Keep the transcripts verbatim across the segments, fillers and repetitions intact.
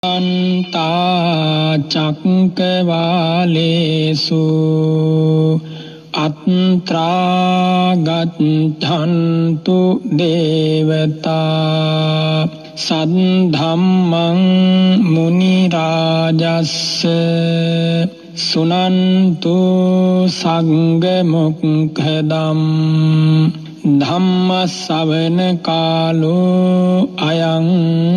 අන්තා චක්කවාලේසු අත්‍රා ගච්ඡන්තු දේවතා සද්ධම්මං මුනි රාජස්ස සුනන්තු සංඝ මොක්ඛදම් ධම්ම ශ්‍රවණ කාලෝ අයං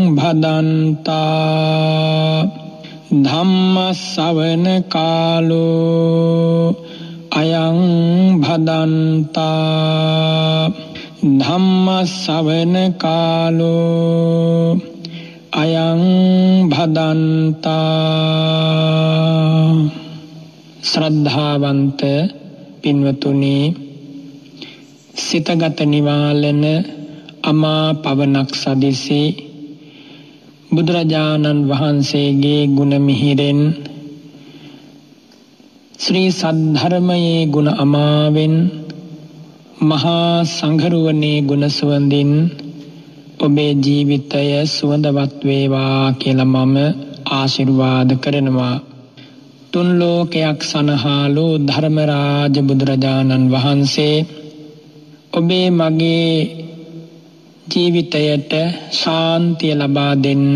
භදන්තා ධම්ම ශ්‍රවණ කාලෝ අයං භදන්තා ධම්ම ශ්‍රවණ කාලෝ අයං භදන්තා. ශ්‍රද්ධාවන්ත පින්වතුනි, සිතගත නිවාලන අමා පවනක් සදිසි බුදුරජාණන් වහන්සේගේ ගුණ මිහිරෙන් ශ්‍රී සද්ධර්මයේ ගුණ අමාවෙන් මහා සංඝරුවනේ ගුණ සුවඳින් ඔබේ ජීවිතය සුවඳවත් වේවා කියලා මම ආශිර්වාද කරනවා. තුන් ලෝකයක් සනහාලු ධර්මරාජ බුදුරජාණන් වහන්සේ ඔබේ මගේ ජීවිතයට ශාන්තිය ලබා දෙන්න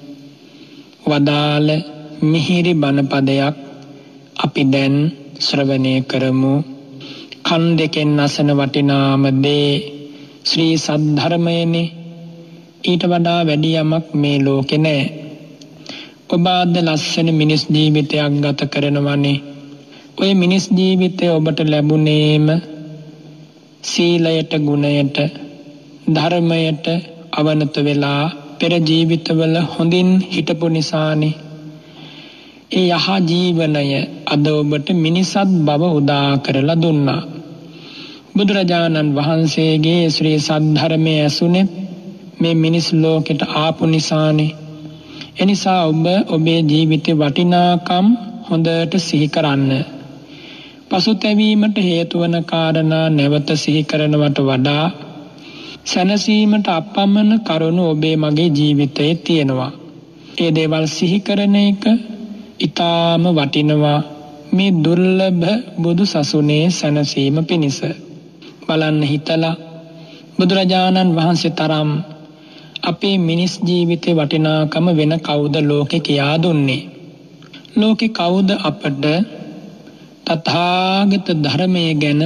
වදාළ මිහිරි බණ පදයක් අපි දැන් ශ්‍රවණය කරමු. කන් දෙකෙන් අසන වටිනාම දේ ශ්‍රී සද්ධර්මයනේ. ඊට වඩා වැඩි යමක් මේ ලෝකේ නැහැ. ඔබ අද ලස්සන මිනිස් ජීවිතයක් ගත කරනවනේ. ඔය මිනිස් ජීවිතය ඔබට ලැබුණේම සීලයට, ගුණයට, ධර්මයට අවනත වෙලා පෙර ජීවිතවල හොඳින් හිටපු නිසානේ. ඒ යහ ජීවනය අද ඔබට මිනිසත් බව උදා කරලා දුන්නා. බුදුරජාණන් වහන්සේගේ ශ්‍රී සද්ධර්මයේ ඇසුනේ මේ මිනිස් ලෝකෙට ආපු නිසානේ. එනිසා ඔබ ඔබේ ජීවිතේ වටිනාකම් හොඳට සිහි කරන්න. පසුතැවීමට හේතු වන කාරණා නැවත සිහි කරනවට වඩා සැනසීමට අපමණ කරුණු ඔබේ මගේ ජීවිතයේ තියෙනවා. ඒ දේවල් සිහි කරන එක ඊටාම වටිනවා මේ දුර්ලභ බුදු සසුනේ සැනසීම පිණිස. බලන්න හිතලා බුදුරජාණන් වහන්සේ තරම් අපේ මිනිස් ජීවිතේ වටිනාකම වෙන කවුද ලෝකේ කියා දුන්නේ? ලෝකේ කවුද අපට තථාගත ධර්මයේ ගැන,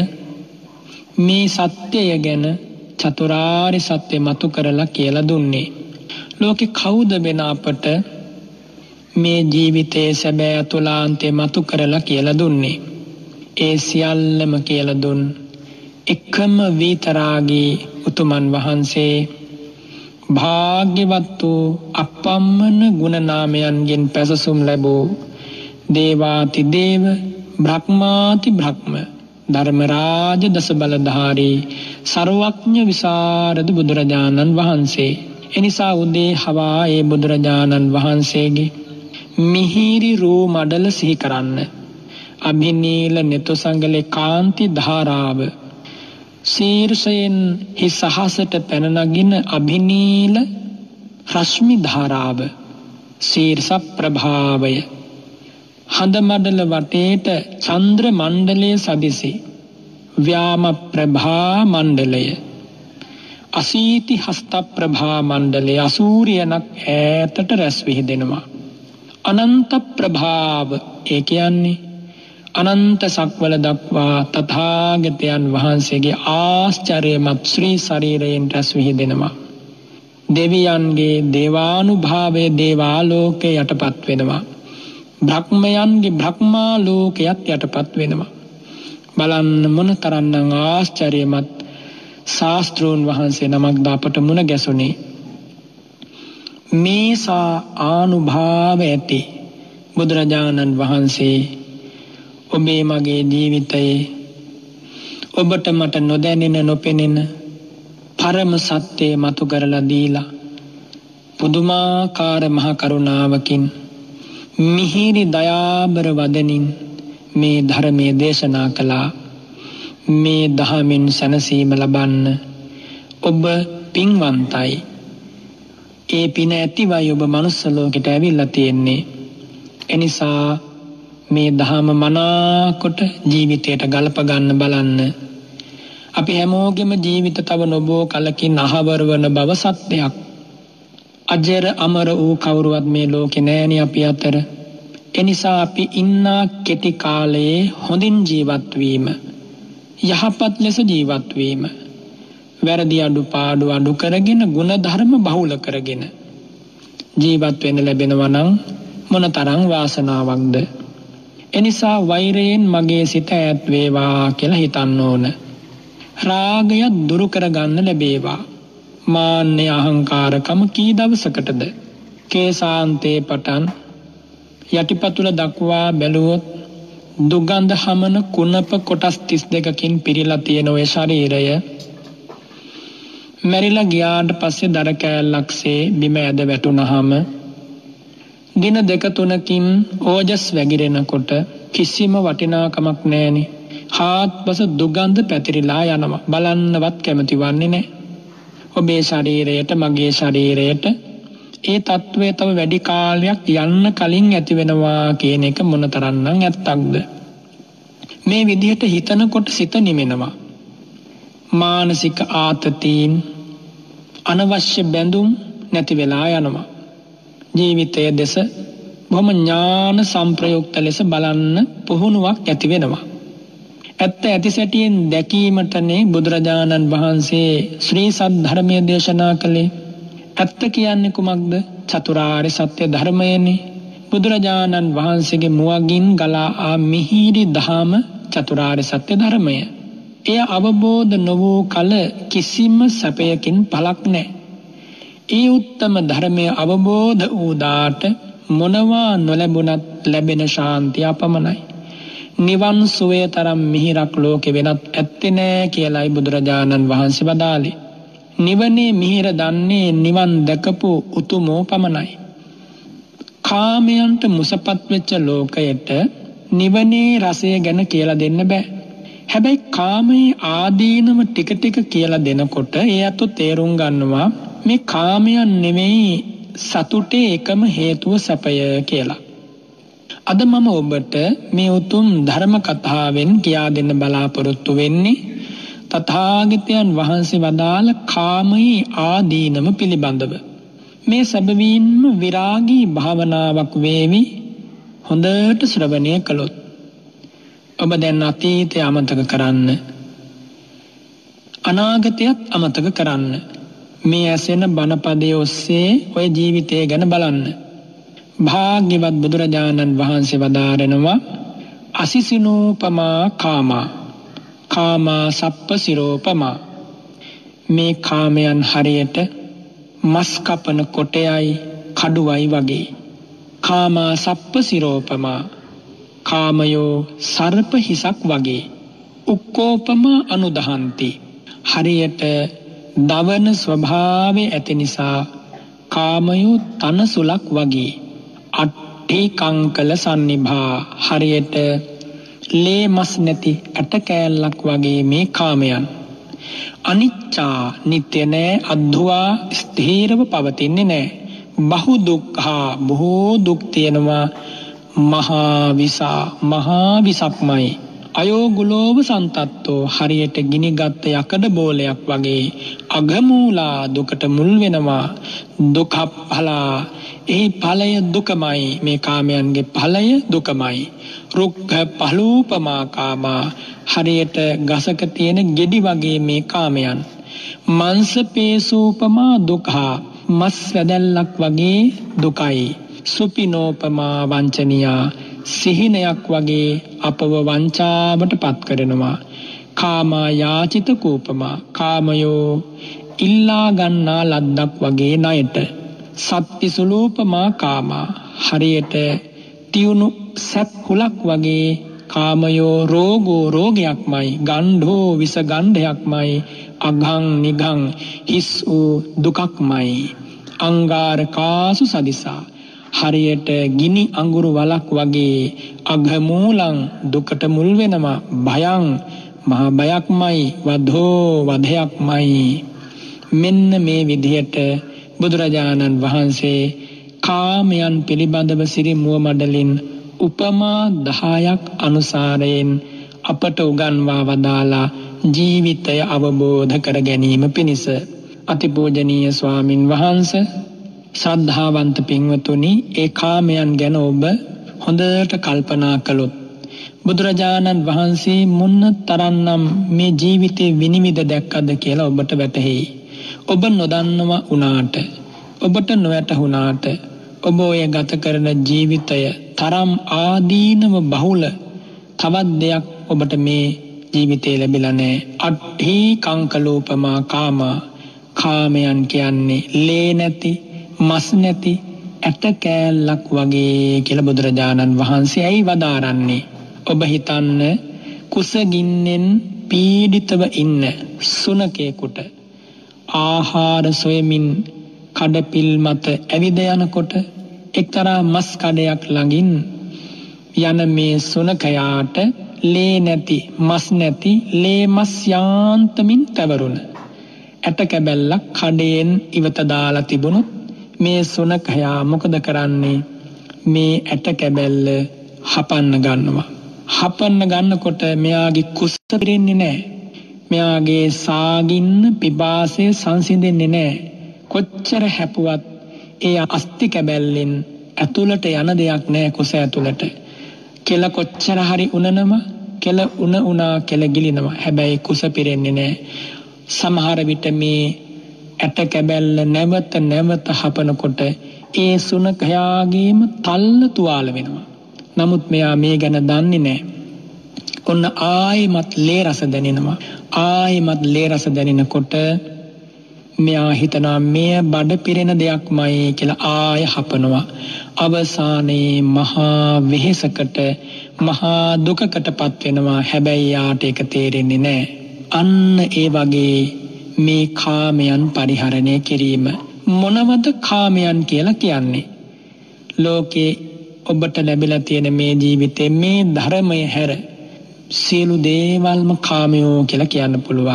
මේ සත්‍යය ගැන, චතුරාර්ය සත්‍ය මතු කරලා කියලා දුන්නේ? ලෝකේ කවුද වෙන අපට මේ ජීවිතයේ සැබෑ අතුලාන්තය මතු කරලා කියලා දුන්නේ? ඒ සියල්ලම කියලා දුන් එකම විතරාගී උතුමන් වහන්සේ භාග්‍යවත් වූ අපම්මන ගුණ නාමයන්ගෙන් පැසසුම් ලැබූ දේවාති දේව බ්‍රහ්මාති බ්‍රහ්ම ධර්මරාජ දස බලධාරී සර්වඥ විසරද බුදුරජාණන් වහන්සේ. එනිසා උදේ හවා ඒ බුදුරජාණන් වහන්සේගේ මිහිරි රූ මඩල සිහි කරන්න. අභිනීල නෙතුසංගලේ කාන්ති ධාරාව, ශීර්ෂයෙන් හිස් අහසට පැන නගින අභිනීල රශ්මි ධාරාව, ශීර්ෂ ප්‍රභාවය, හඳ මඩල වටේට චන්ද්‍ර මණ්ඩලයේ සදිසි ව්‍යාම ප්‍රභා මණ්ඩලය, අසීති හස්ත ප්‍රභා මණ්ඩලය, අසූරියනක් ඈතට රැස් විහිදෙනවා. අනන්ත ප්‍රභාව, ඒ කියන්නේ අනන්ත සක්වල දක්වා තථාගතයන් වහන්සේගේ ආශ්චර්යමත් ශ්‍රී ශරීරයෙන් රැස් විහිදෙනවා. දෙවියන්ගේ දේවානුභාවයේ දේවාලෝකේ යටපත් වෙනවා. බ්‍රහ්මයන්ගේ බ්‍රහ්මාලෝකයට යටපත් වෙනවා. බලන්න මොන තරම්නම් ආශ්චර්යමත් ශාස්ත්‍රෝන් වහන්සේ නමක් අපට මුණ ගැසුනේ. මේසා ආනුභාව ඇති බුදුරජාණන් වහන්සේ ඔබේ මගේ ජීවිතයේ ඔබට මට නොදැනෙන නොපෙනෙන පරම සත්‍යය මතු කරලා දීලා පුදුමාකාර මහ කරුණාවකින් මිහිරි දයාබර වදනින් මේ ධර්මයේ දේශනා කළා. මේ දහමින් සැනසීම ලබන්න ඔබ පින්වන්තයි. ඒ පින ඇතිවයි ඔබ මනුස්ස ලෝකෙට ඇවිල්ලා තියෙන්නේ. එනිසා මේ දහම මනාකොට ජීවිතයට ගලප ගන්න බලන්න. අපි හැමෝගෙම ජීවිත තව නොබෝ කලකින් අහවර වන බව සත්‍යයක්. අජර අමර වූ කවුරුවත් මේ ලෝකේ නෑනේ අපි අතර. එනිසා අපි ඉන්නා කෙටි කාලයේ හොඳින් ජීවත් වීම, යහපත් ලෙස ජීවත් වීම, වැරදි අඩුපාඩු අඩු කරගෙන ගුණ ධර්ම බහුල කරගෙන ජීවත් වෙන්න ලැබෙනවා නම් මොනතරම් වාසනාවක්ද. එනිසා වෛරයෙන් මගේ සිත ඈත් වේවා කියලා හිතන්න ඕන. රාගය දුරු කරගන්න ලැබේවා. මාන්නේ අහංකාරකම කී දවසකටද? කේසාන්තේ පටන් යටිපතුල දක්වා බැලුවොත් දුගඳ හමන කුණප කොටස් තිස් දෙකකින් පිරීලා තියෙන ඔය ශරීරය මැරිලා ගියාට පස්සේ දර කෑල්ලක්සේ බිම ඇද වැටුනහම දින දෙක තුනකින් ඕජස් වැగిරෙනකොට කිසිම වටිනාකමක් නැහෙනි. හාත්පස දුගඳ පැතිරිලා යනවා. බලන්නවත් කැමති වන්නේ නැහැ. ඔබේ ශරීරයට, මගේ ශරීරයට ඒ තත්වය තව වැඩි කාලයක් යන්න කලින් ඇති වෙනවා කියන එක මොනතරම්නම් ඇත්තක්ද? මේ විදිහට හිතනකොට සිත නිමෙනවා. මානසික ආතතීන්, අනවශ්‍ය බැඳුම් නැති වෙලා යනවා. ජීවිතයේ දෙස බොහොම ඥාන සංප්‍රයුක්ත ලෙස බලන්න පුහුණුවක් ඇති වෙනවා. ඇත්ත ඇති සැටියෙන් දැකීමටනේ බුදුරජාණන් වහන්සේ ශ්‍රී සද්ධර්මය දේශනා කළේ. ඇත්ත කියන්නේ කුමක්ද? චතුරාර්ය සත්‍ය ධර්මයනේ. බුදුරජාණන් වහන්සේගේ මුවගින් ගලා ආ මිහිරි දහම චතුරාර්ය සත්‍ය ධර්මය. එය අවබෝධ නොවූ කල කිසිම සැපයකින් පළක් නැහැ. ඒ උත්තම ධර්මය අවබෝධ වූ දාට මොනවා නොලැබුණත් ලැබෙන ශාන්තිය අපමණයි. නිවන් සුවය තරම් මිහිරක් ලෝකෙ වෙනත් ඇත්තේ නැහැ කියලායි බුදුරජාණන් වහන්සේ වදාළේ. නිවනේ මිහිර දන්නේ නිවන් දැකපු උතුමෝ පමණයි. කාමයන්ට මුසපත් වෙච්ච ලෝකයට නිවනේ රසය ගැන කියලා දෙන්න බෑ. හැබැයි කාමයේ ආදීනව ටික ටික කියලා දෙනකොට ඒ අතෝ තේරුම් ගන්නවා මේ කාමයන් නෙමෙයි සතුටේ එකම හේතුව සැපය කියලා. අද මම ඔබට මේ උතුම් ධර්ම කතාවෙන් කියා දෙන්න බලාපොරොත්තු වෙන්නේ තථාගතයන් වහන්සේ වදාළ කාමයේ ආදීනම පිළිබඳව. මේ සැබවින්ම විරාගී භාවනාවක් වේවි හොඳට ශ්‍රවණය කළොත්. ඔබ දැන් අතීතය අමතක කරන්න, අනාගතයත් අමතක කරන්න. මේ ඇසෙන බණපදයේ ඔස්සේ ඔය ජීවිතය ගැන බලන්න. භාග්‍යවත් බුදුරජාණන් වහන්සේ වදාරනවා අසිසිනෝපමා කාමා කාමා සප්ප සිරෝපමා. මේ කාමයන් හරියට මස් කපන කොටයයි කඩුවයි වගේ. කාමා සප්ප සිරෝපමා, කාමයෝ සර්ප හිසක් වගේ. උක්කෝපමා අනුදහන්ති, හරියට දවන ස්වභාවය ඇති නිසා කාමයෝ තනසුලක් වගේ. අට්ඨි කංකල සන්නිභා, හරියට ලේ මස් නැති ඇට කෑල්ලක් වගේ මේ කාමයන්. අනිච්චා, නිත්‍ය නෑ. අද්දුවා, ස්ථීරව පවතින්නේ නෑ. බහු දුක්ඛා, බොහෝ දුක් තියෙනවා. මහා විසා, මහා විසක්මයි. අයෝගුලෝව සන්තත්තෝ, හරියට ගිනිගත් යකඩ බෝලයක් වගේ. අගමූලා, දුකට මුල් වෙනවා. දුක්ඛඵලා, ඒ ඵලය දුකමයි. මේ කාමයන්ගේ ඵලය දුකමයි. රුක්ඛ පලූපමා කාමා, හරියට ගසක තියෙන ගෙඩි වගේ මේ කාමයන්. මාංශ පේසූපමා දුක්ඛා, මස් වැදල්ලක් වගේ දුකයි. සුපිනෝපමා වංචනියා, සිහිනයක් වගේ අපව වංචාවට පත් කරනවා. කාමා යාචිත කූපමා, කාමයෝ ඉල්ලා ගන්නා ලද්දක් වගේ ණයට. සත්ති සුලූපමා කාමා, හරියට තියුණු සැප් හුලක් වගේ. කාමයෝ රෝගෝ, රෝගයක්මයි. ගණ්ඩෝ, විස ගණ්ඩයක්මයි. අගං නිගං, හිස් වූ දුකක්මයි. අංගාරකාසු සදිසා, හරියට ගිනි අඟුරු වලක් වගේ. අගමූලං, දුකට මුල් වෙනවා. භයං, මහා බයක්මයි. වධෝ, වධයක්මයි. මෙන්න මේ විදිහට බුදුරජාණන් වහන්සේ කාමයන් පිළිබඳව සිරි මුව මඩලින් උපමා දහයක් අනුසාරයෙන් අපට උගන්වා වදාලා ජීවිතය අවබෝධ කර ගැනීම පිණිස. අතිපූජනීය ස්වාමින් වහන්සේ, ශ්‍රද්ධාවන්ත පින්වතුනි, ඒ කාමයන් ගැන ඔබ හොඳට කල්පනා කළොත් බුදුරජාණන් වහන්සේ මුන්න තරන්නම් මේ ජීවිතේ විනිවිද දැක්කද කියලා ඔබට වැටහෙයි. ඔබ නොදන්නවා වුණාට, ඔබට නොවැටහුණාට ඔබ ඔය ගත කරන ජීවිතය තරම් ආදීනව බහුල තවත් දෙයක් ඔබට මේ ජීවිතේ ලැබිලා නැහැ. අට්ඨි කංකලෝපමා කාමා. කාමයන් කියන්නේ ලේ නැති, මස් නැති ඇට කෑල්ලක් වගේ කියලා බුදුරජාණන් වහන්සේ ඇයි වදාරන්නේ? ඔබ හිතන්න, කුසගින්නෙන් පීඩිතව ඉන්න සුනකේකට ආහාර සොයමින් කඩපිල් මත ඇවිද යනකොට එක්තරා මස් කඩයක් ළඟින් යන මේ සුනකයාට ලේ නැති, මස් නැති, ලේ මස් යාන්තමින් තවරුණ ඇට කැබැල්ලක් කඩයෙන් ඉවත දාලා තිබුණොත් මේ සුනකයා මොකද කරන්නේ? මේ ඇට කැබැල්ල හපන්න ගන්නවා. හපන්න ගන්නකොට මෙයාගේ කුස පිරෙන්නේ නැහැ. මෙයාගේ සාගින්න පිපාසය සංසිඳෙන්නේ නැහැ. කොච්චර හැපුවත් ඒ අස්ති කැබැල්ලෙන් ඇතුළට යන දෙයක් නැහැ කුස ඇතුළට. කෙල කොච්චර හරි උනනම කෙල උන උනා කෙල ගිලිනවා. හැබැයි කුස පිරෙන්නේ නැහැ. සමහර විට මේ ඇට කැබැල්ල නැවත නැවත හපනකොට ඒ සුනකයාගේම තල්ල තුවාල වෙනවා. නමුත් මෙයා මේ ගැන දන්නේ නැහැ. ඔන්න ආයෙමත් ලේ රස දැනෙනවා. ආයෙමත් ලේ රස දැනෙනකොට මෙයා හිතනවා මේ බඩ පිරෙන දෙයක්මයි කියලා ආයෙ හපනවා. අවසානයේ මහා වෙහෙසකට, මහා දුකකටපත් වෙනවා. හැබැයි යාට ඒක තේරෙන්නේ නැහැ. අන්න ඒ වගේ මේ කාමයන් පරිහරණය කිරීම. මොනවද කාමයන් කියලා කියන්නේ? ලෝකේ ඔබට ලැබිලා තියෙන මේ ජීවිතේ මේ ධර්මය හැර සියලු දේවල්ම කාමයෝ කියලා කියන්න පුළුවන්.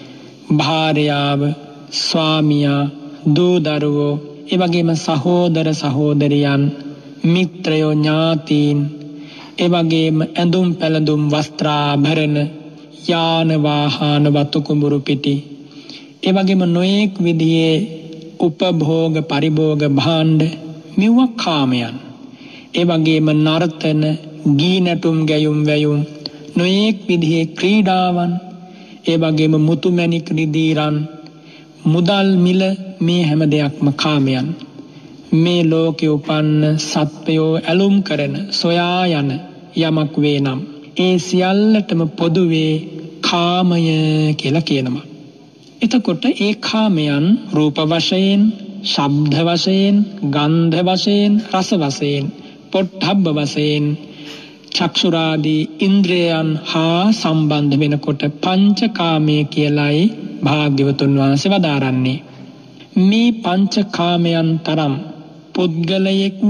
භාර්යාව, ස්වාමියා, දූ දරුවෝ, ඒ වගේම සහෝදර සහෝදරියන්, මිත්‍රයෝ, ඥාතීන්, ඒ වගේම ඇඳුම් පැළඳුම් වස්ත්‍රාභරණ, යාන වාහන, වතු කුඹුරු පිටි, ඒ වගේම නොඑක් විදිහේ උපභෝග පරිභෝග භාණ්ඩ, මෙව කාමයන්. ඒ වගේම නර්තන, ගී නැටුම්, ගැයුම් වැයුම්, නොඑක් විදිහේ ක්‍රීඩාවන්, ඒ වගේම මුතුමැණික් රිදීරන්, මුදල් මිල, මේ හැම දෙයක්ම කාමයන්. මේ ලෝකේ උපන්න සත්වයෝ ඇලුම් කරන, සොයා යන යමක් වේ නම් ඒ සියල්ලටම පොදුවේ කාමය කියලා කියනවා. එතකොට ඒ කාමයන් රූප වශයෙන්, ශබ්ද වශයෙන්, ගන්ධ වශයෙන්, රස වශයෙන්, පොට්ටබ්බ වශයෙන්, චක්ෂුරාදී ඉන්ද්‍රයන් හා සම්බන්ධ වෙනකොට පංචකාමය කියලායි භාග්‍යවතුන් වහන්සේ වදාරන්නේ. මේ පංචකාමයන් තරම් පුද්ගලයෙක්ව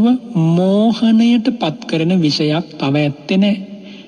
මෝහණයට පත් කරන විෂයක් තව ඇත්තේ නැහැ.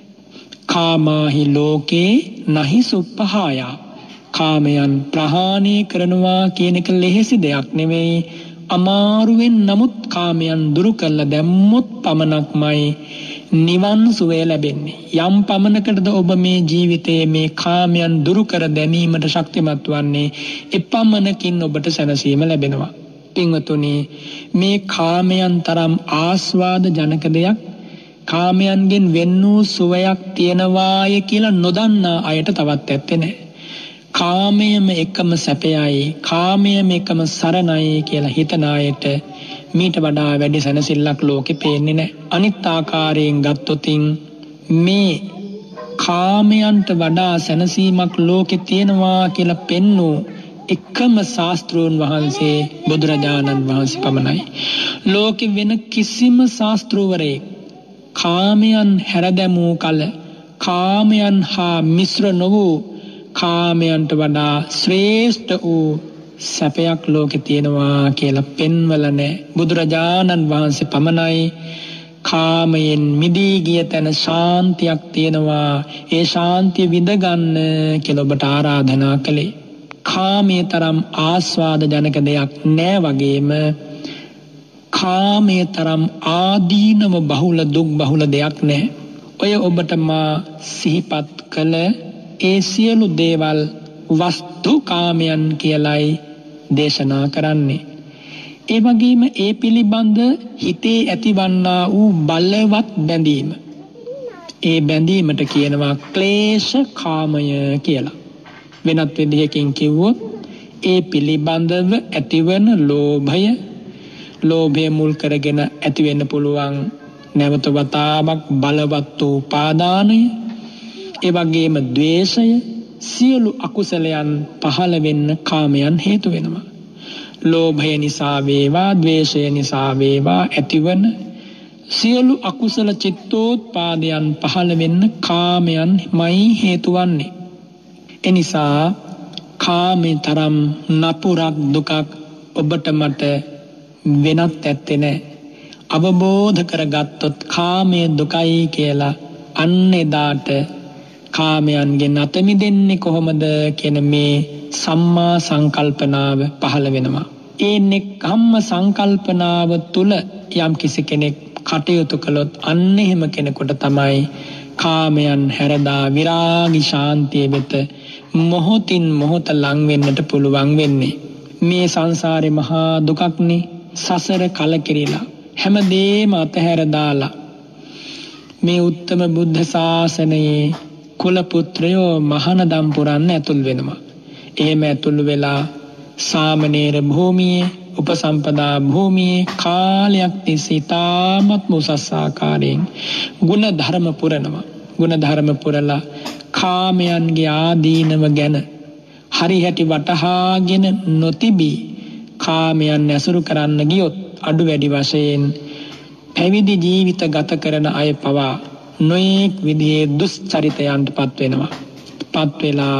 කාමාහි ලෝකේ නහි සුප්පහාය. කාමයන් ප්‍රහාණය කරනවා කියන එක ලෙහෙසි දෙයක් නෙවෙයි. අමාරුවෙන් නමුත් කාමයන් දුරු කළා දැම්මොත් පමණක්මයි නිවන් සුවය ලැබෙන්නේ. යම් පමණකටද ඔබ මේ ජීවිතයේ මේ කාමයන් දුරු කර දැමීමට ශක්තිමත් වන්නේ, එපමණකින් ඔබට සැනසීම ලැබෙනවා. පින්වතුනි, මේ කාමයන් තරම් ආස්වාද ජනක දෙයක්, කාමයන්ගෙන් වෙන් වූ සුවයක් තියනවාය කියලා නොදන්නා අයට තවත් ඇත්තේ නැහැ. කාමයම එකම සැපයයි, කාමයම එකම සරණයි කියලා හිතන අයට මීට වඩා වැඩි සැනසෙල්ලක් ලෝකෙ පේන්නේ නැහැ. අනිත් ආකාරයෙන් ගත්තොතින් මේ කාමයන්ට වඩා සැනසීමක් ලෝකෙ තියෙනවා කියලා පෙන්වූ එකම ශාස්ත්‍රූන් වහන්සේ බුදුරජාණන් වහන්සේ පමණයි. ලෝකෙ වෙන කිසිම ශාස්ත්‍රූවරයෙක් කාමයන් හැරදැමූ කල කාමයන් හා මිශ්‍ර නොවූ, කාමයන්ට වඩා ශ්‍රේෂ්ඨ වූ සැපයක් ලෝකේ තියෙනවා කියලා පෙන්වල නැහැ. බුදුරජාණන් වහන්සේ පමණයි කාමයෙන් මිදී ගිය තැන ශාන්තියක් තියෙනවා, ඒ ශාන්තිය විඳ ගන්න කියලා ඔබට ආරාධනා කළේ. කාමයේ තරම් ආස්වාද ජනක දෙයක් නෑ වගේම කාමයේ තරම් ආදීනව බහුල දුක් බහුල දෙයක් නෑ. ඔය ඔබට මා සිහිපත් කළ ඒ සියලු දේවල් වස්තු කාමයන් කියලයි දේශනා කරන්නේ. ඒ වගේම ඒ පිළිබඳ හිතේ ඇතිවන්නා වූ බලවත් බැඳීම, ඒ බැඳීමට කියනවා ක්ලේශ කාමය කියලා. වෙනත් විදිහකින් කිව්වොත් ඒ පිළිබඳව ඇතිවන ලෝභය, ලෝභය මුල් කරගෙන ඇති වෙන්න පුළුවන් නැවත වතාවක් බලවත් වූ උපාදානය, ඒ වගේම ද්වේෂය, සියලු අකුසලයන් පහළ වෙන්න කාමයන් හේතු වෙනවා. ලෝභය නිසා වේවා, ද්වේෂය නිසා වේවා ඇතිවන සියලු අකුසල චිත්තෝත්පාදයන් පහළ වෙන්න කාමයන්මයි හේතු වන්නේ. එනිසා කාමේ තරම් නපුරක් දුකක් ඔබට මට වෙනත් ඇත්තේ නැහැ. අවබෝධ කරගත්තොත් කාමයේ දුකයි කියලා අන්න එදාට කාමයන්ගෙන් අත මිදෙන්නේ කොහොමද කියන මේ සම්මා සංකල්පනාව පහළ වෙනවා. ඒ නෙක්ඛම්ම සංකල්පනාව තුල යම් කිසි කෙනෙක් කටයුතු කළොත් අන්න එහෙම කෙනෙකුට තමයි කාමයන් හැරදා විරාගී ශාන්තිය වෙත මොහොතින් මොහොත ලං වෙන්නට පුළුවන් වෙන්නේ. මේ සංසාරේ මහා දුකක්නේ. සසර කලකිරිලා හැමදේම අතහැර දාලා මේ උත්තම බුද්ධ ශාසනයේ කුල පුත්‍රයෝ මහානදම් පුරන්න ඇතුල් වෙනවා. එහෙම ඇතුල් වෙලා සාමණේර භූමියේ, උපසම්පදා භූමියේ කාලයක් තිස්සේ තාමත් උසස් ආකාරයෙන් ගුණ ධර්ම පුරනවා. ගුණ ධර්ම පුරලා කාමයන්ගේ ආදීනව ගැන හරි හැටි වටහාගෙන නොතිබී කාමයන් ඇසුරු කරන්න ගියොත් අඩු වැඩි වශයෙන් පැවිදි ජීවිත ගත කරන අය පවා නොයෙක් විදිහේ දුස්චරිතයන්ට පත් වෙනවා. පත් වෙලා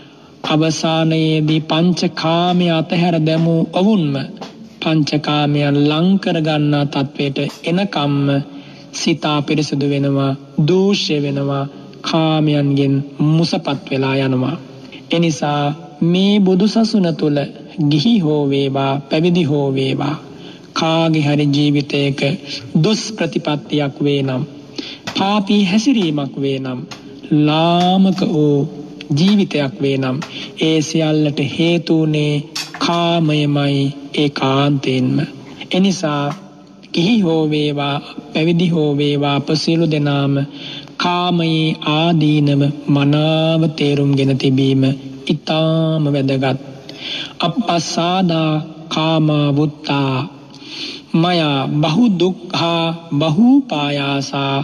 අවසානයේදී පංචකාමයේ අතහැර දැමූ ඔවුන්ම පංචකාමයන් ලං කර ගන්නා තත්වයට එනකම්ම සිතා පිරිසුදු වෙනවා, දූෂ්‍ය වෙනවා, කාමයන්ගෙන් මුසපත් වෙලා යනවා. එනිසා මේ බුදුසසුන තුල ගිහි හෝ වේවා, පැවිදි හෝ වේවා, කාගේ හරි ජීවිතයක දුෂ්ප්‍රතිපත්තියක් වේ නම්, පාපී හැසිරීමක් වේ නම්, ලාමක වූ ජීවිතයක් වේ නම්, ඒ සියල්ලට හේතුුනේ කාමයමයි ඒකාන්තයෙන්ම. එනිසා ගිහි හෝ වේවා, පැවිදි හෝ වේවා, අප සියලු දෙනාම කාමයේ ආදීනව මනාව තේරුම්ගෙන තිබීම ඉතාම වැදගත්. අපස්සාදා කාමා වුත්තා මයා බහු දුක්ඛා බහු පායාසා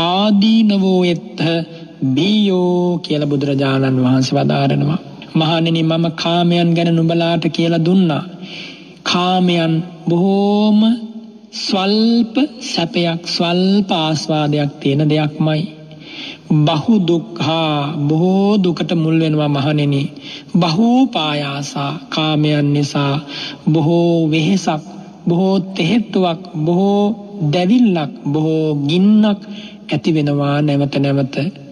ආදීනවෝ එත්ත බියෝ කියලා බුදුරජාණන් වහන්සේ වදාරනවා. මහණෙනි, මම කාමයන් ගැන නුඹලාට කියලා දුන්නා. කාමයන් බොහෝම ස්වල්ප සැපයක්, ස්වල්ප ආස්වාදයක් තියෙන දෙයක්මයි. බහු දුක්ඛා බොහෝ දුකට මුල් වෙනවා මහණෙනි. බහු පායාසා කාමයන් නිසා බොහෝ වෙහෙසක්, බොහෝ තෙහෙට්ටුවක්, බොහෝ දැවිල්ලක්, බොහෝ ගින්නක් ඇති වෙනවා නැවත නැවත.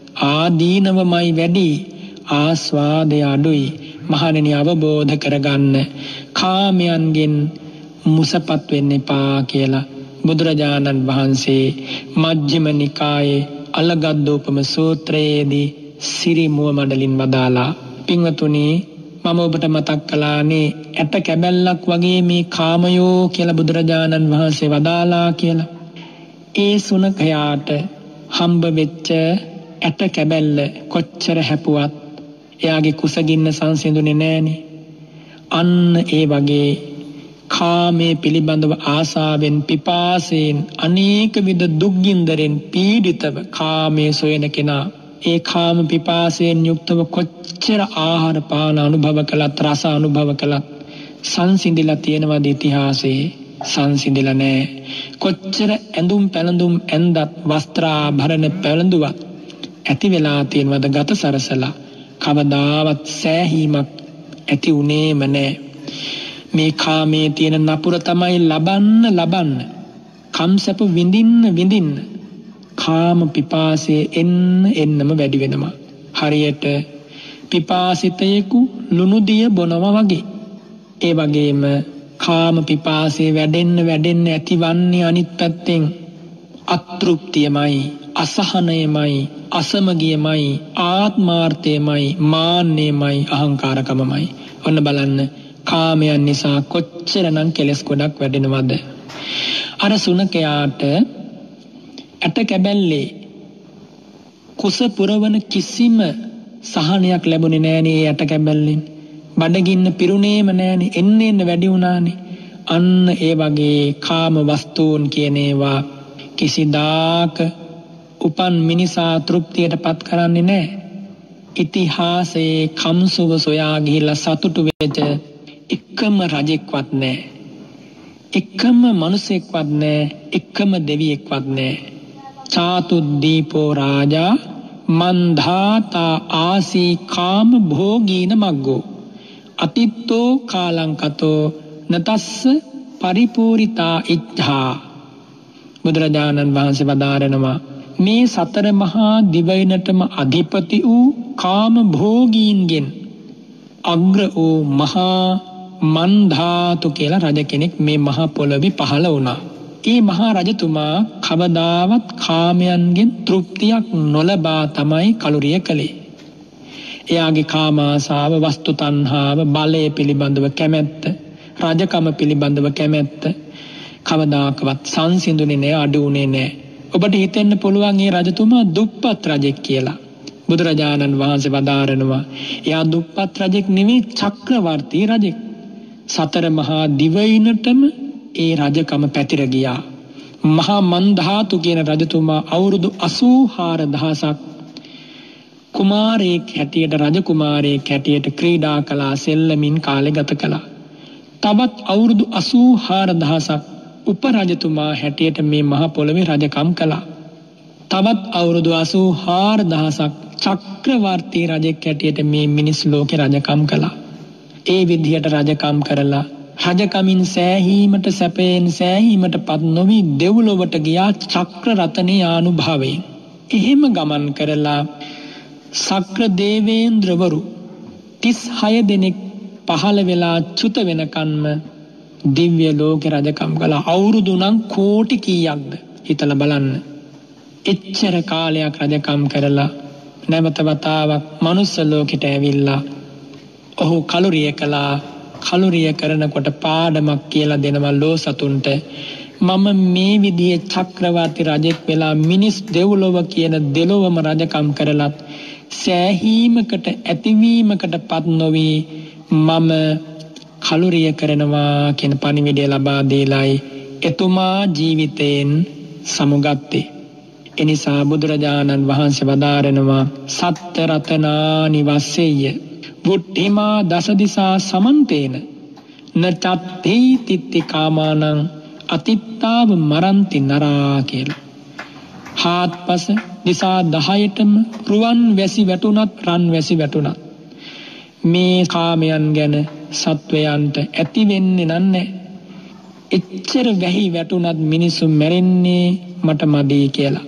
ආදීනවමයි වැඩි, ආස්වාදය අඩුයි. මහණෙනි, අවබෝධ කරගන්න, කාමයන්ගෙන් මුසපත් වෙන්න එපා කියලා බුදුරජාණන් වහන්සේ මජ්ක්‍ධිම නිකායේ අලගද්දෝපම සූත්‍රයේදී සිරි මුව මඩලින් වදාලා. පින්වතුනි, මම ඔබට මතක් කළානේ ඇට කැබැල්ලක් වගේ මේ කාමයෝ කියලා බුදුරජාණන් වහන්සේ වදාලා කියලා. ඒ සුනඛයාට හම්බ වෙච්ච ඇට කැබැල්ල කොච්චර හැපුවත් එයාගේ කුසගින්න සංසිඳුනේ නෑනේ. අන්න ඒ වගේ කාමයේ පිළිබඳව ආසාවෙන්, පිපාසයෙන්, අනේක විද දුක්ගින්දරෙන් පීඩිතව කාමයේ සොයන කෙනා ඒ කාම පිපාසයෙන් යුක්තව කොච්චර ආහාර පාන අනුභව කළත්, රස අනුභව කළත් සංසිඳිලා තියෙනවද ඉතිහාසයේ? සංසිඳිලා නෑ. කොච්චර ඇඳුම් පැළඳුම් ඇඳත්, වස්ත්‍රාභරණ පැළඳුවත් ඇති වෙලා තියෙනවද ගත සරසලා? කවදාවත් සෑහීමක් ඇති උනේම නෑ. මේ කාමයේ තියෙන නපුර තමයි ලබන්න ලබන්න, කම්සප විඳින්න විඳින්න කාම පිපාසයේ එන්න එන්නම වැඩි වෙනවා. හරියට පිපාසිතයෙකු ලුණු දිය බොනවා වගේ. ඒ වගේම කාම පිපාසය වැඩෙන්න වැඩෙන්න ඇතිවන්නේ අනිත් පැත්තෙන් අතෘප්තියමයි, අසහනයමයි, අසමගියමයි, ආත්මාර්ථයමයි, මාන්නයමයි, අහංකාරකමමයි. ඔන්න බලන්න කාමයන් නිසා කොච්චරනම් කෙලස් ගොඩක් වැඩෙනවද? අර සුනකයාට ඇට කැබැල්ලේ කුස පුරවන කිසිම සහනයක් ලැබුණේ නෑනේ. ඇට කැබැල්ලෙන් බඩගින්න පිරුණේම නෑනේ. එන්න එන්න වැඩි වුණානේ. අන්න ඒ වගේ කාම වස්තුන් කියන ඒවා කිසිදාක උපන් මිනිසා තෘප්තියට පත් කරන්නේ නෑ. ඉතිහාසයේ කම්සුව සොයා ගිහිල්ලා සතුටු වෙච්ච එකම රජෙක්වත් නෑ. එකම මිනිසෙක්වත් නෑ. එකම දෙවියෙක්වත් නෑ. චාතුද්දීපෝ රාජා මන්ධාතා ආසී කාම භෝගීන මග්ගෝ අතිත්තෝ කාලංකතෝ නතස්ස පරිපූරිතා ඉච්ඡා. බුදුරජාණන් වහන්සේ වදාරනවා මේ සතර මහා දිවයිනටම අධිපති වූ කාම භෝගීන්ගෙන් අග්‍ර වූ මහා මන්ධාතු කියලා රජ කෙනෙක් මේ මහා පොළොවේ පහළ වුණා. ඒ මහා රජතුමා කවදාවත් කාමයන්ගෙන් තෘප්තියක් නොලබා තමයි කලුරිය කළේ. එයාගේ කාමාසාව, වස්තු තණ්හාව, බලය පිළිබඳව කැමැත්ත, රජකම පිළිබඳව කැමැත්ත කවදාකවත් සංසිඳුනේ නෑ, අඩු වුණේ නෑ. ඔබට හිතෙන්න පුළුවන් මේ රජතුමා දුප්පත් රජෙක් කියලා. බුදුරජාණන් වහන්සේ වදාරනවා එයා දුප්පත් රජෙක් නෙවෙයි, චක්‍රවර්ති රජෙක්. සතර මහා දිවයිනටම ඒ රජකම පැතිර ගියා. මහා මන්ධාතු කියන රජතුමා අවුරුදු අසූ හාර දහසක් කුමාරයෙක් හැටියට, රජ කුමාරයෙක් හැටියට ක්‍රීඩා කළා, සෙල්ලමින් කාලය ගත කළා. තවත් අවුරුදු අසූ හාර දහසක් උපරජතුමා හැටියට මේ මහ පොළොවේ රජකම් කළා. තවත් අවුරුදු අසූ හාර දහසක් චක්‍රවර්ති රජෙක් හැටියට මේ මිනිස් ලෝකේ රජකම් කළා. ඒ විදිහට රජකම් කරලා රජකමින් සෑහීමට, සැපයෙන් සෑහීමට පත් නොවි දෙව්ලොවට ගියා චක්‍ර රතනේ ආනුභාවයෙන්. එහෙම ගමන් කරලා සක්‍ර දේවේන්ද්‍රවරු තිස් හය දෙනෙක් පහළ වෙලා චුත වෙනකන්ම දිව්‍ය ලෝකේ රජකම් කළා. අවුරුදු නම් කෝටි කීයක්ද හිතලා බලන්න. එච්චර කාලයක් රජකම් කරලා නැවත වතාවක් මනුස්ස ලෝකෙට ඇවිල්ලා ඔහු කලුරිය කළා. කලුරිය කරනකොට පාඩමක් කියලා දෙනවා ලෝ සතුන්ට. මම මේ විදිහේ චක්‍රවර්ති රජෙක් වෙලා මිනිස් දෙව්ලොව කියන දෙලොවම රජකම් කරලත් සෑහීමකට, ඇතිවීමකට පත් නොවි මම කලුරිය කරනවා කියන පණිවිඩය ලබා දීලායි එතුමා ජීවිතයෙන් සමුගත්තේ. එනිසා බුදුරජාණන් වහන්සේ වදාරනවා සත්‍ය රතනානි වස්සෙය්‍ය බුද්ධිමා දස දිසා සමන්තේන නචත්තේ තිත්ති කාමානං අතිත්තාව මරන්ති නරා කියලා. හාත්පස දිසා දහයටම රුවන් වැසි වැටුණත්, රන් වැසි වැටුණත් මේ කාමයන් ගැන සත්වයන්ට ඇති වෙන්නේ නැහැ. එච්චර වැහි වැටුණත් මිනිසු මැරෙන්නේ මට මදි කියලා.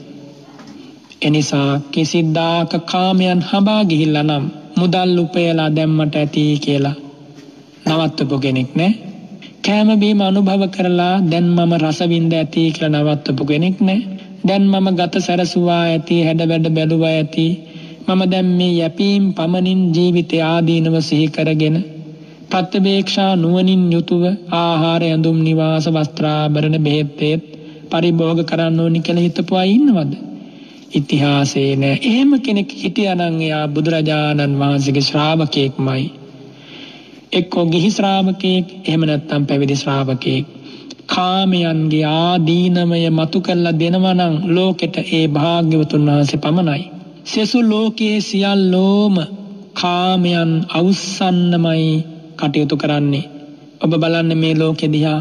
එනිසා කිසිදාක කාමයන් හඹා ගිහිල්ලා නම් මුදල් උපයලා දැම්මට ඇති කියලා නවත්තපු කෙනෙක් නෑ. කෑම බීම අනුභව කරලා දැන් මම රස විඳ ඇති කියලා නවත්තපු කෙනෙක් නෑ. දැන් මම ගත සැරසුවා ඇති, හැඩ වැඩ බැලුවා ඇති, මම දැන් මේ යැපීම් පමණින් ජීවිතය ආදීනව සිහි කරගෙන ප්‍රත්‍යවේක්ෂා නුවණින් යුතුව ආහාර, ඇඳුම්, නිවාස, වස්ත්‍රාභරණ, බෙහෙත් පරිභෝග කරන්න ඕනි කියලා හිතපු අය ඉන්නවද? ඉතිහාසයේ නෑ. එහෙම කෙනෙක් හිටියා නම් එයා බුදුරජාණන් වහන්සේගේ ශ්‍රාවකෙක්මයි. එක්කෝ ගිහි ශ්‍රාවකෙක්, එහෙම නැත්නම් පැවිදි ශ්‍රාවකෙක්. කාමයන්ගේ ආදීනමය මතු කරලා දෙනවා නම් ලෝකෙට ඒ භාග්‍යවතුන් වහන්සේ පමණයි. සෙසු ලෝකයේ සියල්ලෝම කාමයන් අවුස්සන්නමයි කටයුතු කරන්නේ. ඔබ බලන්න මේ ලෝකෙ දිහා.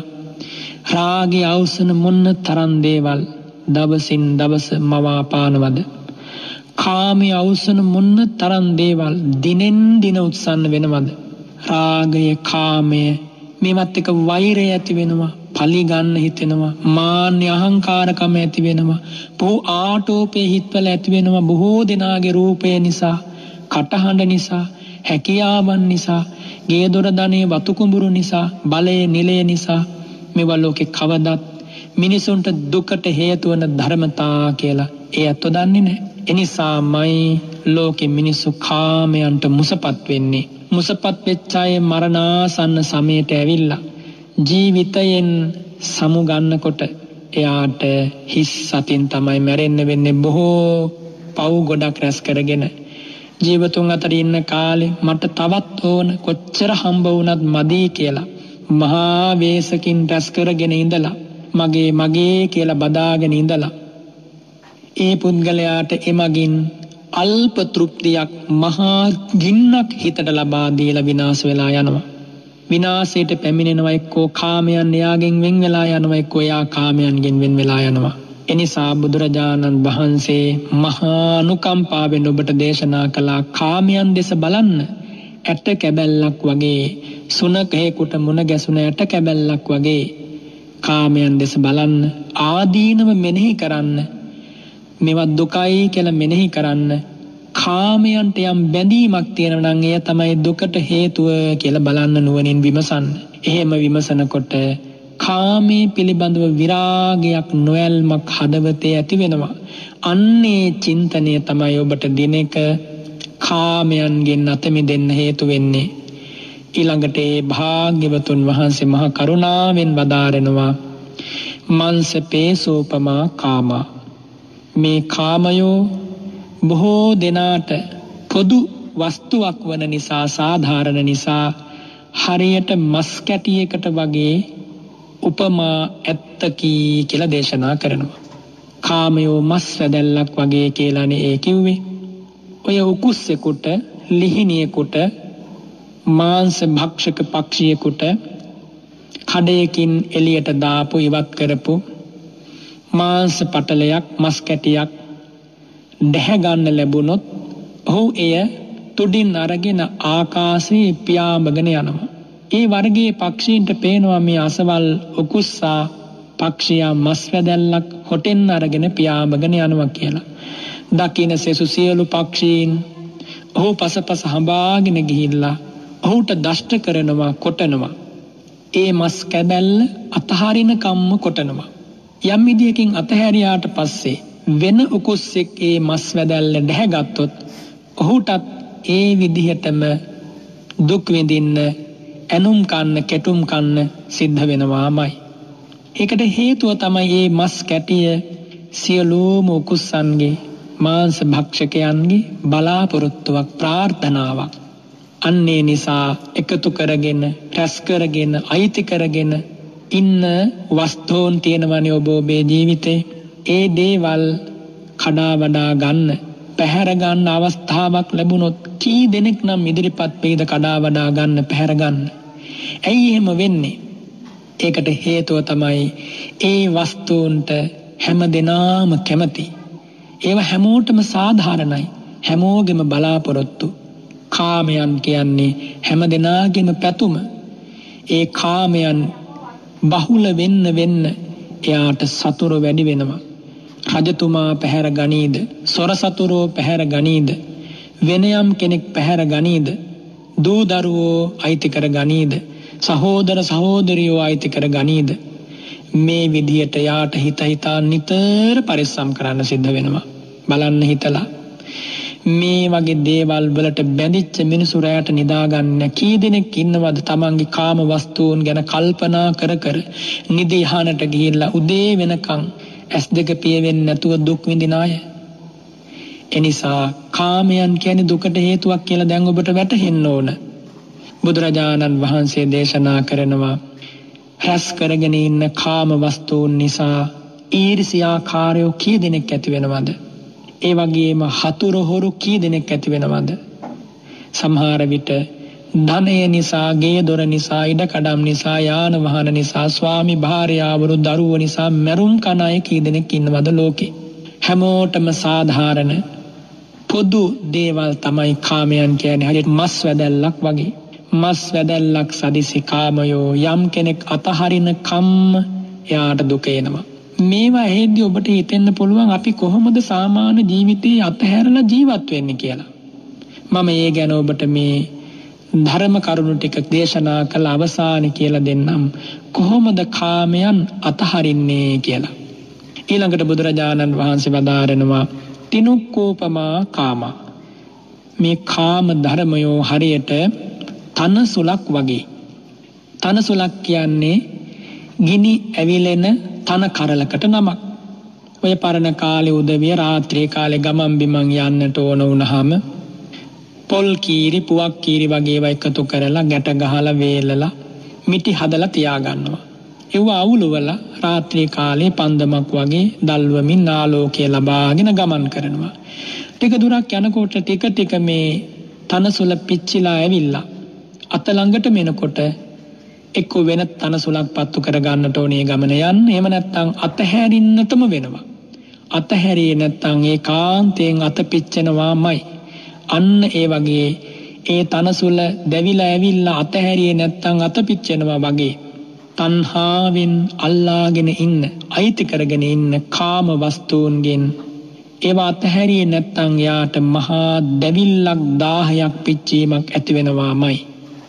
රාගය අවුස්සන මොන තරම් දේවල් දවසින් දවස මවා පානවද? කාමයේ අවුස්සන මොන තරම් දේවල් දිනෙන් දින උත්සන්න වෙනවද? රාගය, කාමය මේවත් එක වෛරය ඇති වෙනවා, පලි ගන්න හිතෙනවා, මාන්‍ය අහංකාරකම ඇති වෙනවා, බොහෝ ආටෝපේ හිත්වල ඇති වෙනවා. බොහෝ දෙනාගේ රූපය නිසා, කටහඬ නිසා, හැකියාවන් නිසා, ගේ දොර ධනෙ වතු කුඹුරු නිසා, බලය නිලය නිසා මේවා ලෝකේ කවදත් මිනිසුන්ට දුකට හේතු වන ධර්මතා කියලා ඒ අතෝ දන්නේ නැහැ. එනිසාමයි ලෝකේ මිනිස්සු කාමයන්ට මුසපත් වෙන්නේ. මුසපත් වෙච්ච අය මරණාසන්න සමයට ඇවිල්ලා ජීවිතයෙන් සමු ගන්නකොට එයාට හිස් සතින් තමයි මැරෙන්න වෙන්නේ. බොහෝ පව් ගොඩක් රැස් කරගෙන ජීවතුන් අතර ඉන්න කාලේ මට තවත් ඕන කොච්චර හම්බ වුණත් මදි කියලා මහා වේසකින් රැස් කරගෙන ඉඳලා මගේ මගේ කියලා බදාගෙන ඉඳලා ඒ පුද්ගලයාට එමගින් අල්ප තෘප්තියක් මහා ගින්නක් හිතට ලබා දීලා විනාශ වෙලා යනවා. විනාශයට පැමිණෙනවා. එක්කෝ කාමයන් එයාගෙන් වෙන් වෙලා යනවා, එක්කෝ එයා කාමයන්ගෙන් වෙන් වෙලා යනවා. එනිසා බුදුරජාණන් වහන්සේ මහා අනුකම්පාවෙන් ඔබට දේශනා කළා කාමයන් දෙස බලන්න. ඇට කැබැල්ලක් වගේ, සුනකයෙකුට මුණ ගැසුණ ඇට කැබැල්ලක් වගේ කාමයන් දෙස බලන්න. ආදීනව මෙනෙහි කරන්න. මේවා දුකයි කියලා මෙනෙහි කරන්න. කාමයන්ට යම් බැඳීමක් තියෙනවා නම් එය තමයි දුකට හේතුව කියලා බලන්න නුවණින් විමසන්න. එහෙම විමසනකොට කාමයේ පිළිබඳව විරාගයක් නොයල්මක් හදවතේ ඇති වෙනවා. අන්නේ චින්තනය තමයි ඔබට දිනක කාමයන්ගෙන් අත මිදෙන්න හේතු වෙන්නේ. ඊළඟට ඒ භාග්‍යවතුන් වහන්සේ මහා කරුණාවෙන් වදාරනවා මංස පේසෝපමා කාමා. මේ කාමයෝ බොහෝ දෙනාට පොදු වස්තුවක් වන නිසා, සාධාරණ නිසා හරියට මස් කැටියකට වගේ උපමා ඇත්තකි කියලා දේශනා කරනවා. කාමයෝ මස් වැදල්ලක් වගේ කියලානේ ඒ කිව්වේ. ඔය උකුස්සෙකුට, ලිහිණියෙකුට, මාංශ භක්ෂක පක්ෂියෙකුට කඩයකින් එළියට දාපු ඉවත් කරපු මාංශ පටලයක්, මස් කැටියක් දැහැ ගන්න ලැබුණොත් ඔහු එය තුඩින් අරගෙන ආකාශයේ පියාඹගෙන යනවා. ඒ වර්ගයේ පක්ෂීන්ට පේනවා මේ අසවල් උකුස්සා පක්ෂියා මස් වැදල්ලක් හොටෙන් අරගෙන පියාඹගෙන යනවා කියලා. දකින සෙසු සියලු පක්ෂීන් ඔහු පසපස හඹාගෙන ගිහිල්ලා ඔහුට දෂ්ට කරනවා, කොටනවා. ඒ මස් කැබැල්ල අතහරින කම්ම කොටනවා. යම් විදියකින් අතහැරියාට පස්සේ වෙන උකුස්සෙක් ඒ මස් වැදැල්ල දැහැගත්තොත් ඔහුටත් ඒ විදිහටම දුක් විඳින්න, ඇනුම් කන්න, කෙටුම් කන්න සිද්ධ වෙනවාමයි. ඒකට හේතුව තමයි මේ මස් කැටිය සියලුම උකුස්සන්ගේ, මාංශ භක්ෂකයන්ගේ බලාපොරොත්තුවක්, ප්‍රාර්ථනාවක්. අන්නේ නිසා එකතු කරගෙන, රැස් කරගෙන, අයිති කරගෙන ඉන්න වස්තුන් තියෙනවනේ ඔබ ඔබේ ජීවිතේ. ඒ දේවල් කඩා වඩා ගන්න, පැහැර ගන්න අවස්ථාවක් ලැබුණොත් කී දෙනෙක් නම් ඉදිරිපත් වේද කඩා වඩා ගන්න, පැහැර ගන්න. ඇයි එහෙම වෙන්නේ? ඒකට හේතුව තමයි ඒ වස්තුන්ට හැම දෙනාම කැමති. ඒව හැමෝටම සාධාරණයි. හැමෝගෙම බලාපොරොත්තු. කාමයන් කියන්නේ හැම දෙනාගේම පැතුම. ඒ කාමයන් බහුල වෙන්න වෙන්න එයාට සතුරු වැඩි වෙනවා. රජතුමා පැහැර ගනීද? සොර සතුරෝ පැහැර ගනීද? වෙනයම් කෙනෙක් පැහැර ගනීද? දූ දරුවෝ අයිති කර ගනීද? සහෝදර සහෝදරියෝ අයිති කර ගනීද? මේ විදියට යාට හිත හිතා නිතර පරිස්සම් කරන්න සිද්ධ වෙනවා. බලන්න හිතලා මේ වගේ දේවල් වලට බැඳිච්ච මිනිසු රැයට නිදාගන්න කී දෙනෙක් ඉන්නවද? තමන්ගේ කාම වස්තුන් ගැන කල්පනා කර කර නිදිහානට ගිහිල්ලා උදේ වෙනකන් ඇස් දෙක පියවෙන්නේ නැතුව දුක් විඳින අය. එනිසා කාමයන් කියන්නේ දුකට හේතුවක් කියලා දැන් ඔබට වැටහෙන්න ඕන. බුදුරජාණන් වහන්සේ දේශනා කරනවා රැස් කරගෙන ඉන්න කාම වස්තුන් නිසා ඊර්ෂ්‍යාකාරයෝ කී දෙනෙක් ඇති වෙනවද? ඒ වගේම හතුරු හොරු කී දෙනෙක් ඇති වෙනවද? සමහර විට ධනය නිසා, ගේ දොර නිසා, ඉඩකඩම් නිසා, යාන වාහන නිසා, ස්වාමි භාර්යාවරු දරුවෝ නිසා මරුම් කන අය කී දෙනෙක් ඉන්නවද ලෝකේ? හැමෝටම සාධාරණ පොදු දේවල් තමයි කාමයන් කියන්නේ. හරියට මස් වැදල්ලක් වගේ. මස් වැදල්ලක් සදිසි කාමයෝ යම් කෙනෙක් අතහරින කම්ම එයාට දුක එනවා. මේවා හේද්දී ඔබට හිතෙන්න පුළුවන් අපි කොහොමද සාමාන්‍ය ජීවිතේ අතහැරලා ජීවත් වෙන්නේ කියලා. මම ඒ ගැන ඔබට මේ ධර්ම කරුණු ටික දේශනා කළ අවසානයේ කියලා දෙන්නම් කොහොමද කාමයන් අතහරින්නේ කියලා. ඊළඟට බුදුරජාණන් වහන්සේ වදාරනවා තිනුක්කෝපමා කාමා. මේ කාම ධර්මයෝ හරියට තනසුලක් වගේ. තනසුලක් කියන්නේ ගිනි ඇවිලෙන තන කරලකට නමක්. ඔය පරණ කාලේ උදවිය රාත්‍රී කාලේ ගමන් බිමන් යන්නට ඕන වුණාම පොල් කීරි පුවක් කීරි වගේ ඒවා එකතු කරලා ගැට ගහලා වේලලා මිටි හදලා තියා ගන්නවා. ඒව අවුලවලා රාත්‍රී කාලේ පන්දමක් වගේ දල්වමින් ආලෝකය ලබාගෙන ගමන් කරනවා. ටික දුරක් යනකොට ටික ටික මේ තනසුල පිච්චිලා ඇවිල්ලා අත ළඟට මෙනකොට එක්ක වෙන තනසුලක් පත්තු කර ගන්නට ඕනේ ගමන යන්න. එහෙම නැත්නම් අතහැරින්නටම වෙනවා. අතහැරියේ නැත්නම් ඒකාන්තයෙන් අත පිච්චෙනවාමයි. අන්න ඒ වගේ ඒ තනසුල දැවිලා ඇවිල්ලා අතහැරියේ නැත්නම් අත පිච්චෙනවා වගේ තණ්හාවෙන් අල්ලාගෙන ඉන්න අයිති කරගෙන ඉන්න කාම වස්තුන්ගෙන් ඒවා අතහැරියේ නැත්නම් යාට මහා දැවිල්ලක් දාහයක් පිච්චීමක් ඇති වෙනවාමයි.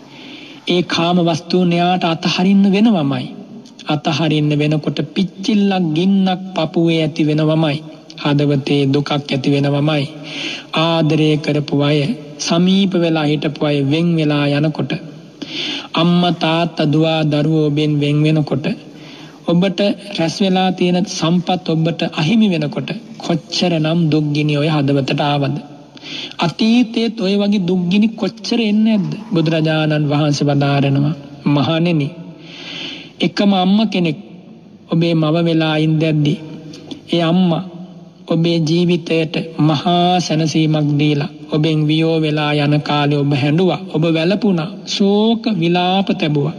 ඒ කාම වස්තුන් යාට අතහරින්න වෙනවමයි. අතහරින්න වෙනකොට පිච්චිල්ලක් ගින්නක් පපුවේ ඇති වෙනවමයි. හදවතේ දුකක් ඇති වෙනවමයි. ආදරය කරපු අය සමීප වෙලා හිටපු අය වෙන් වෙලා යනකොට අම්මා තාත්තා දුව දරුවෝ ඔබෙන් වෙන් වෙනකොට ඔබට රැස් වෙලා තියෙන සම්පත් ඔබට අහිමි වෙනකොට කොච්චරනම් දුක් ගිනි ඔය හදවතට ආවද? අතීතයේත් ඔය වගේ දුක් ගිනි කොච්චර එන්නේ නැද්ද? බුදුරජාණන් වහන්සේ වදාරනවා මහණෙනි එකම අම්මා කෙනෙක් ඔබේ මව වෙලා ඉඳද්දී ඒ අම්මා ඔබේ ජීවිතයට මහා සැනසීමක් දීලා ඔබෙන් වියෝ වෙලා යන කාලේ ඔබ හැඬුවා, ඔබ වැළපුණා, ශෝක විලාප තැබුවා.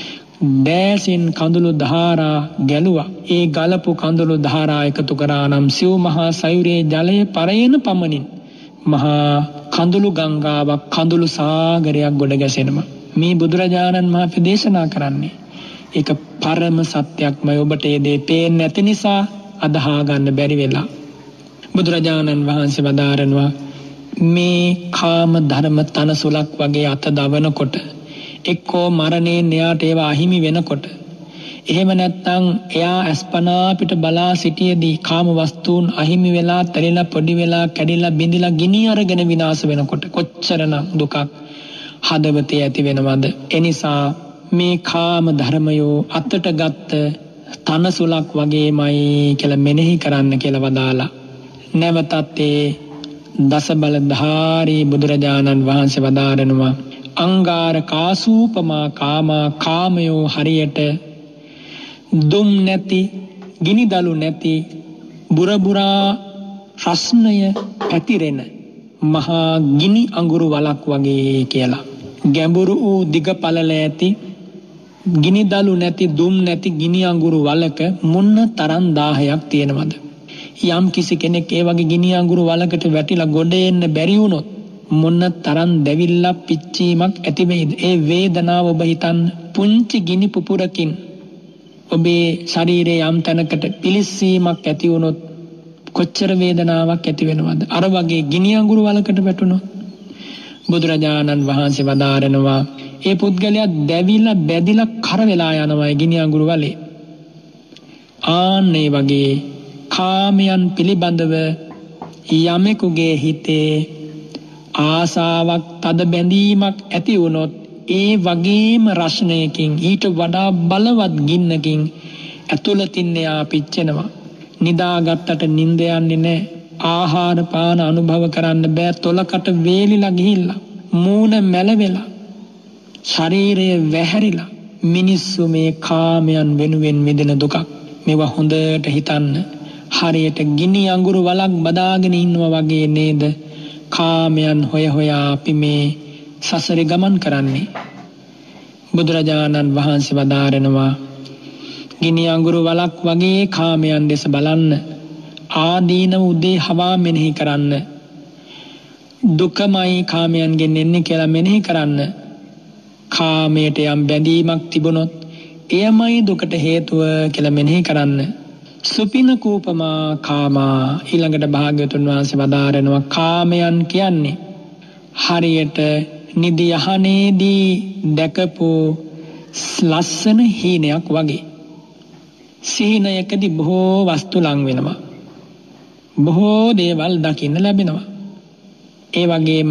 දැසින් කඳුළු ධාරා ගැලුවා. ඒ ගලපු කඳුළු ධාරා එකතු කරා නම් සිව් මහා සයුරේ ජලය පරයන පමණින් මහා කඳුළු ගංගාවක් කඳුළු සාගරයක් ගොඩ ගැසෙනවා. මේ බුදුරජාණන් වහන්සේ දේශනා කරන්නේ ඒක පරම සත්‍යක්මයි. ඔබට ඒ දේ පේන්නේ නැති නිසා අදහා ගන්න බැරි වෙලා බුදුරජාණන් වහන්සේ වදාරනවා මේ කාම ධර්ම තනසුලක් වගේ අත දවනකොට එක්කෝ මරණයෙන් එයාට ඒවා අහිමි වෙනකොට එහෙම නැත්නම් එයා අස්පනා පිට බලා සිටියේදී කාම වස්තුන් අහිමි වෙලා තැලිලා පොඩි වෙලා කැඩිලා බිඳිලා ගිනි අරගෙන විනාශ වෙනකොට කොච්චරනම් දුකක් හදවතේ ඇති වෙනවද? එනිසා මේ කාම ධර්මයෝ අතට ගත්ත තනසුලක් වගේමයි කියලා මෙනෙහි කරන්න කියලා වදාලා නැවතත් ඒ දස බලධාරී බුදුරජාණන් වහන්සේ වදාරනවා අංගාර කාසූපමා කාමා කාමයෝ හරියට දුම් නැති ගිනිදලු නැති බුරබුරා රස්නය පැතිරෙන මහා ගිනි අඟුරු වලක් වගේ කියලා. ගැඹුරු වූ දිග පළල ඇති ගිනිදලු නැති දුම් නැති ගිනි අඟුරු වලක මොන තරම් දාහයක් තියෙනවද? යම් කිසි කෙනෙක් ඒ වගේ ගිනි අඟුරු වලකට වැටිලා ගොඩ එන්න බැරි වුණොත් මොන තරම් දැවිල්ලක් පිච්චීමක් ඇති වෙයිද? ඒ වේදනාව ඔබ හිතන්න. පුංචි ගිනි පුපුරකින් ඔබේ ශරීරයේ යම් තැනකට පිලිස්සීමක් ඇති වුණොත් කොච්චර වේදනාවක් ඇති වෙනවද? අර වගේ ගිනි අඟුරු වලකට වැටුණොත් බුදුරජාණන් වහන්සේ වදාරනවා ඒ පුද්ගලයා දැවිලා බැදිලා කර වෙලා යනවා ගිනි අඟුරු වලේ. ආන්නේ වගේ කාමයන් පිළිබඳව යමෙකුගේ හිතේ ආසාවක් තද බැඳීමක් ඇති වුණොත් ඒ වගේම රස්නයකින් ඊට වඩා බලවත් ගින්නකින් ඇතුළතින් එයා පිච්චෙනවා. නිදාගත්තට නිින්ද යන්නේ නැහැ. ආහාර පාන අනුභව කරන්න බෑ. තොලකට වේලිලා ගිහිල්ලා මූණ මැලවෙලා ශරීරය වැහැරිලා මිනිස්සු මේ කාමයන් වෙනුවෙන් මිදෙන දුකක්. මේවා හොඳට හිතන්න. හරියට ගිනි අඟුරු වලක් බදාගෙන ඉන්නවා වගේ නේද කාමයන් හොය හොයා අපි මේ සසරේ ගමන් කරන්නේ. බුදුරජාණන් වහන්සේ වදාරනවා ගිනි අඟුරු වලක් වගේ කාමයන් දෙස බලන්න. ආදීනව උදේ හවා මෙනෙහි කරන්න. දුකමයි කාමයන්ගෙන් එන්නේ කියලා මෙනෙහි කරන්න. කාමයට යම් බැඳීමක් තිබුණොත් එයමයි දුකට හේතුව කියලා මෙනෙහි කරන්න. සුපින කූපමා කාමා. ඊළඟට භාග්‍යවතුන් වහන්සේ වදාරනවා කාමයන් කියන්නේ හරියට නිදි යහනේදී දැකපු ලස්සන හීනයක් වගේ. සිහිනයකදී බොහෝ වස්තු ලං වෙනවා. බොහෝ දේවල් දකින්න ලැබෙනවා. ඒ වගේම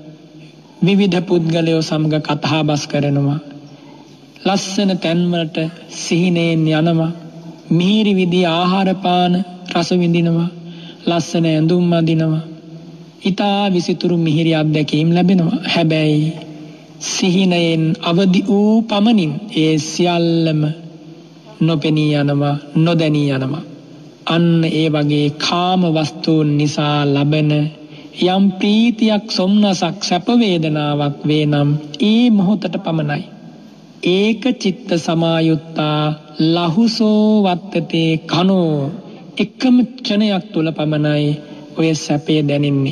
විවිධ පුද්ගලයෝ සමග කතා බස් කරනවා. ලස්සන තැන්වලට සිහිනෙන් යනවා. මිහිරි විදිහේ ආහාර පාන රස විඳිනවා. ලස්සන ඇඳුම් අඳිනවා. ඊතා විසිතුරු මිහිරි අත්දැකීම් ලැබෙනවා. හැබැයි සිහිනයෙන් අවදි වූ පමණින් ඒ සියල්ලම නොපෙනී යනවා, නොදැනී යනවා. අන්න ඒ වගේ කාම වස්තුන් නිසා ලබන යම් ප්‍රීතියක්, සොම්නසක්, සැප වේදනාවක් වේ නම් ඒ මොහොතට පමණයි. ඒක චිත්ත සමායුත්තා ලහුසෝ වත්තතේ කනෝ, එකම ක්ෂණයක් තුල පමණයි ඔය සැපේ දැනෙන්නේ.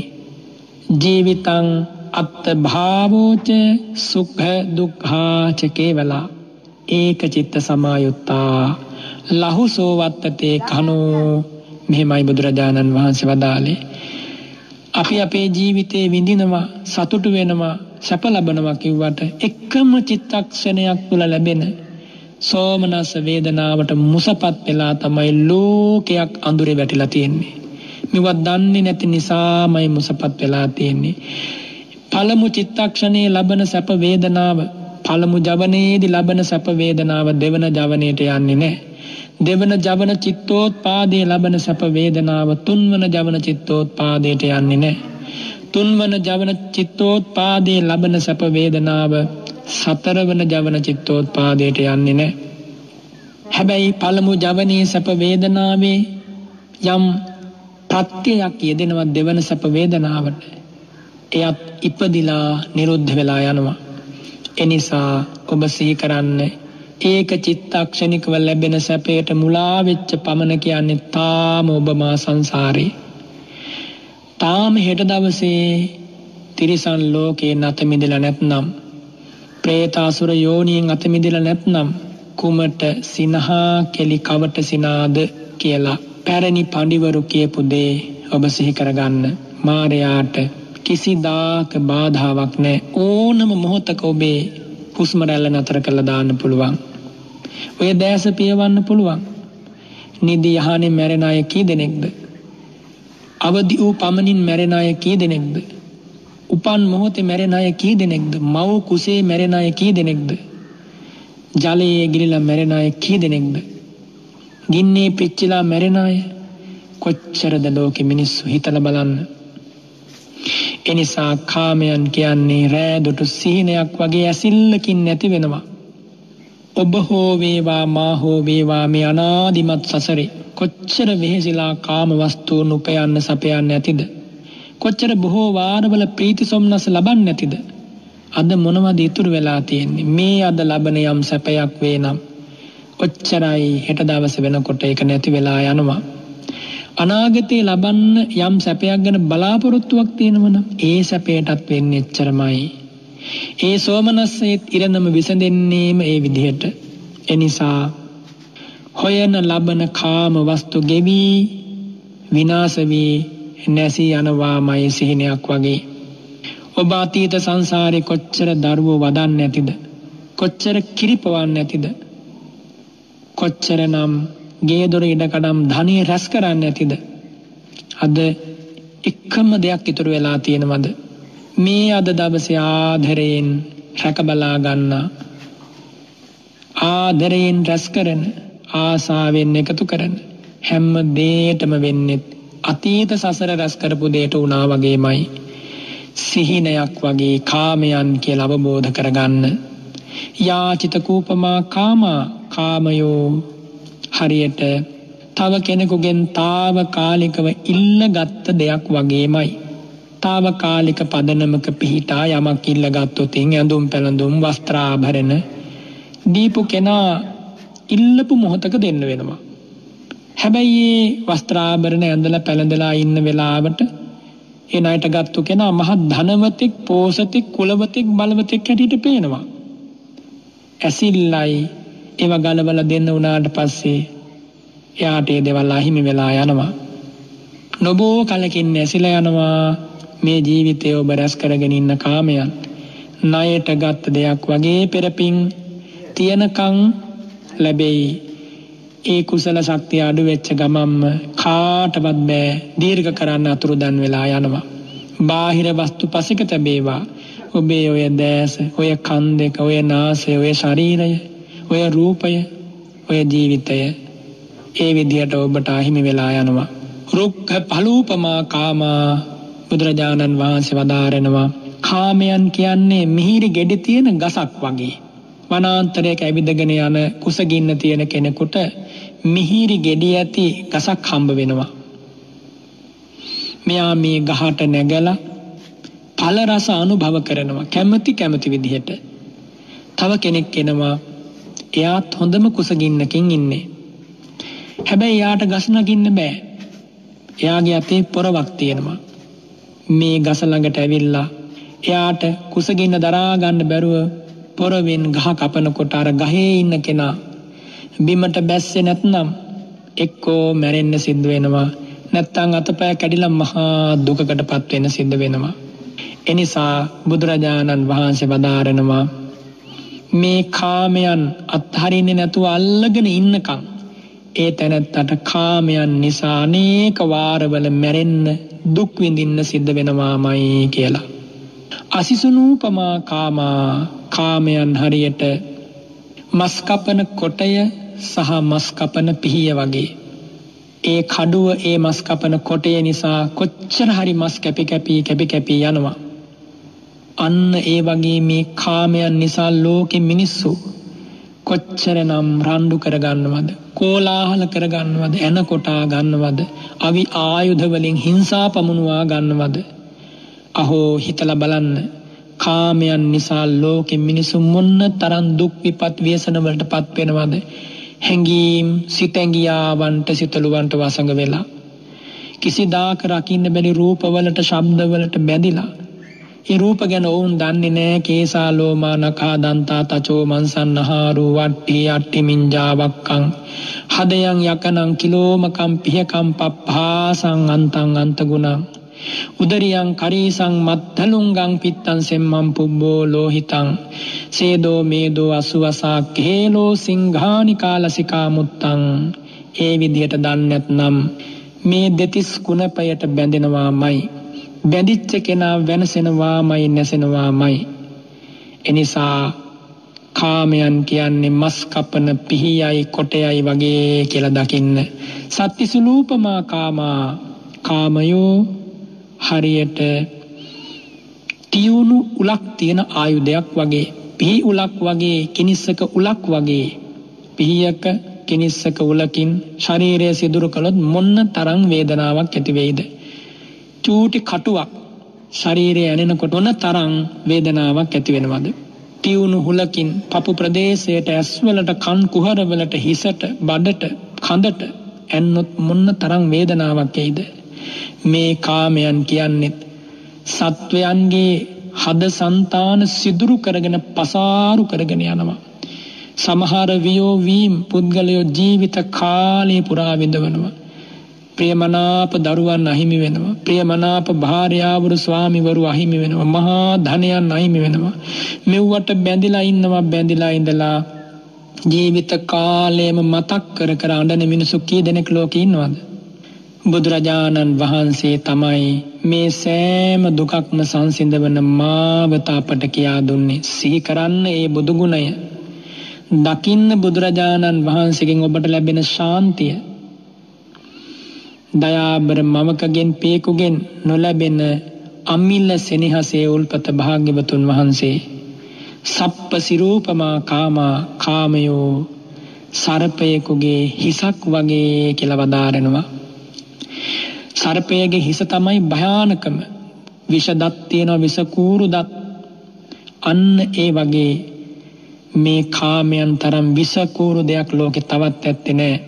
ජීවිතං අත්ත භාවෝච සුඛ දුක්ඛාච කේවලා, ඒක චිත්ත සමායුත්තා ලහුසෝ වත්තතේ කනෝ. මෙහෙමයි බුදුරජාණන් වහන්සේ වදාළේ. අපි අපේ ජීවිතේ විඳිනවා, සතුටු වෙනවා, සැප ලබනවා කිව්වට එකම චිත්තක්ෂණයක් තුළ ලැබෙන සෝමනස්ස වේදනාවට මුසපත් වෙලා තමයි ලෝකයක් අඳුරේ වැටිලා තියෙන්නේ. මේවත් දන්නේ නැති නිසාමයි මුසපත් වෙලා තියෙන්නේ. පළමු චිත්තක්ෂණයේ ලබන සැප වේදනාව, පළමු ජවනයේදී ලබන සැප වේදනාව දෙවන ජවනයේට යන්නේ නැහැ. දෙවන ජවන චිත්තෝත්පාදයේ ලබන සැප වේදනාව තුන්වන ජවන චිත්තෝත්පාදයට යන්නේ නැහැ. තුන්වන ජවන චිත්තෝත්පාදයේ ලබන සැප වේදනාව සතරවන ජවන චිත්තෝත්පාදයට යන්නේ නැහැ. හැබැයි පළමු ජවනයේ සැප වේදනාවේ යම් ප්‍රත්‍යයක් යෙදෙනවා දෙවන සැප වේදනාවට. එයත් ඉපදිලා නිරුද්ධ වෙලා යනවා. එනිසා ඔබ සිහි කරන්න, ඒක චිත්තක්ෂණිකව ලැබෙන සැපයට මුලා වෙච්ච පමණ කියන්නේ තාම ඔබ මා සංසාරේ. තාම හෙට දවසේ තිරිසන් ලෝකේ නැත මිදලා නැත්නම්, പ്രേතාසුර යෝනියෙන් අත මිදලා නැත්නම් කුමට සිනහා කෙලි කවට සිනාද කියලා පැරණි පඬිවරු කියපු දේ ඔබ සිහි කරගන්න. මාරයාට කිසිදාක බාධාවක් නැහැ. ඕනම මොහොතක ඔබේ හුස්ම රැල්ල නතර කරලා දාන්න පුළුවන්. ඔය දැස පියවන්න පුළුවන්. නිදි යහනේ මැරෙන අය කී දෙනෙක්ද? අවදි වූ පමණින් මැරෙන අය කී දෙනෙක්ද? උපන් මොහොතේ මැරෙන අය කී දෙනෙක්ද? මව් කුසේ මැරෙන අය කී දෙනෙක්ද? ජලයේ ගිලිලා මැරෙන අය කී දෙනෙක්ද? ගින්නේ පිච්චිලා මැරෙන අය කොච්චරද ලෝකෙ මිනිස්සු හිතලා බලන්න. එනිසා කාමයන් කියන්නේ රෑදොට සිහිනයක් වගේ ඇසිල්ලකින් නැති වෙනවා. ඔබ හෝ වේවා මා හෝ වේවා මේ අනාදිමත් සසරේ කොච්චර වෙහෙසිලා කාම වස්තුන් උපයන්න සපයන්න ඇතිද? කොච්චර බොහෝ වාරවල ප්‍රීති සොම්නස ලබන්න නැතිද? අද මොනවද ඉතුරු වෙලා තියෙන්නේ? මේ අද ලබන යම් සැපයක් වේ නම් ඔච්චරයි හෙට දවසේ වෙනකොට ඒක නැති වෙලා යනවා. අනාගතේ ලබන්න යම් සැපයක් ගැන බලාපොරොත්තුවක් තියෙනවනම් ඒ සැපයටත් වෙන්නේ එච්චරමයි. ඒ සෝමනස්සෙත් ඉරණම විසඳෙන්නේම ඒ විදිහට. එනිසා හොයන ලබන කාම වස්තු ගෙවි විනාශ වී නැසී යනවාමයි සිහිනයක් වගේ. ඔබ අතීත සංසාරේ කොච්චර දරුවෝ වදන්නේ නැතිද? කොච්චර කිරිපවන්නේ නැතිද? කොච්චරනම් ගේදොර ඉඩකඩම් ධනිය රැස් කරන්නේ නැතිද? අද එකම දෙයක් ඉතුරු වෙලා තියෙනවද? මේ අද දවසේ ආදරයෙන් රැක බලා ගන්න, ආදරයෙන් රැස් කරන, ආසාවෙන් එකතු කරන හැම දෙයකම වෙන්නේ අතීත සසර රැස් කරපු දෙයට උනා වගේමයි. සිහිනයක් වගේ කාමයන් කියලා අවබෝධ කරගන්න. යාචිත කූපමා කාමා කාමයෝ හරියට තව කෙනෙකුගෙන් తాවකාලිකව ඉල්ලගත් දෙයක් වගේමයි. తాවකාලික පදනමක පිහිටා යමක් ඉල්ලගත්තොත් ඇඳුම් පැළඳුම් වස්ත්‍රාභරණ දීපු කෙනා ඉල්ලපු මොහොතක දෙන්න වෙනවා. හැබැයි මේ වස්ත්‍රාභරණ ඇඳලා පැළඳලා ඉන්න වෙලාවට ඒ ණයට ගත්තු කෙනා මහ ධනවතෙක්, පෝසතෙක්, කුලවතෙක්, බලවතෙක් හැටියට පේනවා. ඇසිල්ලයි ඒව ගලවලා දෙන්න උනාට පස්සේ එයාට ඒ දේවල් අහිමි වෙලා යනවා. නොබෝ කලකින් ඇසිලා යනවා මේ ජීවිතය ඔබ රැස් කරගෙන ඉන්න කාමයන්. ණයට ගත් දෙයක් වගේ පෙරපින් තියනකම් ලැබෙයි. ඒ කුසල ශක්තිය අඩු වෙච්ච ගමම්ම කාටවත් බෑ දීර්ඝ කරන්න අතුරුදන් වෙලා යනවා. බාහිර වස්තු පසෙක තැබේවා. ඔබේ ඔය දැස, ඔය කන් දෙක, ඔය නාසය, ඔය ශරීරය, ඔය රූපය, ඔය ජීවිතය ඒ විදිහට ඔබට අහිමි වෙලා යනවා. රුක්ඛ පලූපමා කාමා බුදුරජාණන් වහන්සේ වදාරනවා කාමයන් කියන්නේ මිහිරි ගෙඩි තියෙන ගසක් වගේ. වනාන්තරයක ඇවිදගෙන යන කුසගින්න තියෙන කෙනෙකුට මිහිරි ගෙඩි ඇති ගසක් හම්බ වෙනවා. මෙයා මේ ගහට නැගලා ඵල රස අනුභව කරනවා කැමැති කැමැති විදිහට. තව කෙනෙක් එනවා එයාත් හොඳම කුසගින්නකින් ඉන්නේ. හැබැයි යාට ගස් නගින්න බෑ. එයාගේ අතේ පොරවක් තියෙනවා. මේ ගස ළඟට ඇවිල්ලා එයාට කුසගින්න දරා ගන්න බැරුව පොරවෙන් ගහ කපනකොට අර ගහේ ඉන්න කෙනා බිමට බැස්සේ නැත්නම් එක්කෝ මැරෙන්න සිද්ධ වෙනවා. නැත්නම් අතපය කැඩිලා මහා දුකකටපත් වෙන්න සිද්ධ වෙනවා. එනිසා බුදුරජාණන් වහන්සේ වදාරනවා මේ කාමයන් අත්හරින්නේ නැතුව අල්ලගෙන ඉන්නකම් ඒ තැනත්තට කාමයන් නිසා අනේක වාරවල මැරෙන්න දුක් විඳින්න සිද්ධ වෙනවාමයි කියලා. අසිසුනූපමා කාමා කාමයන් හරියට මස් කපන කොටය සහ මස් කපන පිහිය වගේ. ඒ කඩුව ඒ මස් කපන කොටය නිසා කොච්චර හරි මස් කැපි කැපි කැපි කැපි යනවා. අන්න ඒ වගේ මේ කාමයන් නිසා ලෝකෙ මිනිස්සු කොච්චරනම් රණ්ඩු කරගන්නවද, කෝලාහල කරගන්නවද, එන කොටා ගන්නවද, අවි ආයුධ වලින් හිංසා පමුණුවා ගන්නවද. අහෝ හිතලා බලන්න කාමයන් නිසා ලෝකෙ මිනිස්සු මොන්න තරම් දුක් විපත් ව්‍යසන වලටපත් වෙනවද. හැඟීම් සිතැඟියාවන්ට සිතලුවන්ට වසඟ වෙලා කිසිදාක රකින්න බැරි රූපවලට ශබ්දවලට බැඳිලා ඒ රූප ගැන ඔවුන් දන්නේ නෑ. කේසා ලෝමා නඛා දන්තා තචෝ මන්සන්නහාරු වට්ටි අට්ටි මිංජාවක්කං හදයන් යකනං කිලෝමකම් පිහකම් පප්පාසං අන්තං අන්තගුණං උදරියං කරීසං මත්තලුංගං පිත්තං සෙම්මං පුබ්බෝ ලෝහිතං සේදෝ මේදෝ අසුවසා කේලෝ සිංහානි කාලසිකා මුත්තං. ඒ විදිහට දන්නේ නැත්නම් මේ දෙතිස් කුණපයට බැඳෙනවාමයි. බැඳිච්ච කෙනා වෙනසෙනවාමයි නැසෙනවාමයි. එනිසා කාමයන් කියන්නේ මස් කපන පිහියයි කොටයයි වගේ කියලා දකින්න. සත්තිසුලූපමා කාමා කාමයෝ හරියට තියුණු උලක් තියෙන ආයුධයක් වගේ. පිහි උලක් වගේ, කිනිස්සක උලක් වගේ. පිහියක කිනිස්සක උලකින් ශරීරය සිදුරු කළොත් මොන්න තරම් වේදනාවක් ඇති වෙයිද. චූටි කටුවක් ශරීරය ඇනෙනකොට මොන තරම් වේදනාවක් ඇති වෙනවද. තියුණු හුලකින් පපු ප්‍රදේශයට, ඇස්වලට, කන් කුහරවලට, හිසට, බඩට, කඳට ඇන්නොත් මොන්න තරම් වේදනාවක් එයිද. මේ කාමයන් කියන්නේ සත්වයන්ගේ හද సంతාන සිදුරු කරගෙන පසාරු කරගෙන යනවා. සමහර වියෝ වීම් පුද්ගලයෝ ජීවිත කාලේ පුරා විඳවනවා. ප්‍රියමනාප දරුවන් අහිමි වෙනවා. ප්‍රියමනාප භාර්යාවරු ස්වාමිවරු අහිමි වෙනවා. මහා ධනයන් අහිමි වෙනවා. මෙව්වට බැඳිලා ඉන්නවා. බැඳිලා ඉඳලා ජීවිත කාලයම මතක් කර කර අඬන මිනිසු කී දෙනෙක් ලෝකේ ඉන්නවද? බුදුරජාණන් වහන්සේ තමයි මේ සෑම දුකක්ම සංසිඳවන මාවත අපට කියා දුන්නේ. සිහි කරන්න ඒ බුදු ගුණය. දකින්න බුදුරජාණන් වහන්සේගෙන් ඔබට ලැබෙන ශාන්තිය. දයාබර මමකගෙන් පේකුගෙන් නොලැබෙන අමිල සෙනෙහසේ උල්පත භාග්‍යවතුන් වහන්සේ. සප්ප සිරූපමා කාමා කාමයෝ සර්පයෙකුගේ හිසක් වගේ කියලා වදාරනවා. සර්පයගේ හිස තමයි භයානකම. විෂ දත් තියෙනවා, විෂ කූරු දත්. අන්න ඒ වගේ මේ කාමයන් තරම් විෂ කූරු දෙයක් ලෝකේ තවත් ඇත්තේ නැහැ.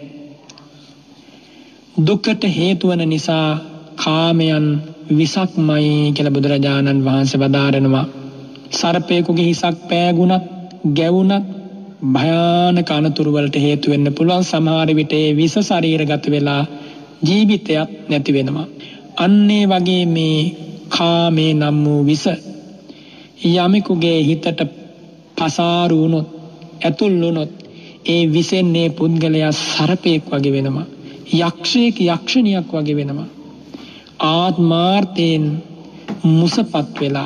දුකට හේතු වන නිසා කාමයන් විසක්මයි කියලා බුදුරජාණන් වහන්සේ වදාරනවා. සර්පයෙකුගේ හිසක් පෑගුණත් ගැවුණත් භයානක අනතුරු වලට හේතු වෙන්න පුළුවන්. සමහර විට ඒ විස ශරීරගත වෙලා ජීවිතයක් නැති වෙනවා. අන්නේ වගේ මේ කාමේ නම් වූ විස යමෙකුගේ හිතට පසාරු වුණොත් ඇතුල් වුණොත් ඒ විසෙන්නේ පුද්ගලයා සර්පෙක් වගේ වෙනවා. යක්ෂයෙක් යක්ෂණියක් වගේ වෙනවා. ආත්මාර්ථයෙන් මුසපත් වෙලා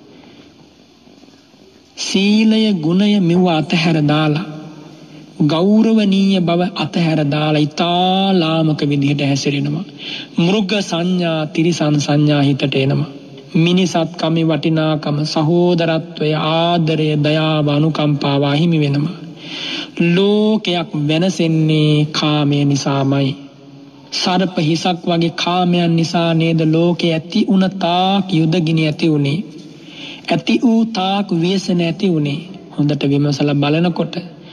සීලය ගුණය මෙව අතහැර දාලා ගෞරවනීය බව අතහැර දාලා ඊතා ලාමක විදිහට හැසිරෙනවා. මෘග සංඥා තිරිසන් සංඥා හිතට එනවා. මිනිසත් කම වටිනාකම සහෝදරත්වය ආදරය දයාව අනුකම්පාව හිමි වෙනවා. ලෝකයක් වෙනසෙන්නේ කාමය නිසාමයි. සර්ප හිසක් වගේ කාමයන් නිසා නේද ලෝකේ ඇති උන තාක් යුදගිනි ඇති උනේ. ඇති වූ තාක් ව්‍යසන ඇති උනේ. හොඳට විමසලා බලනකොට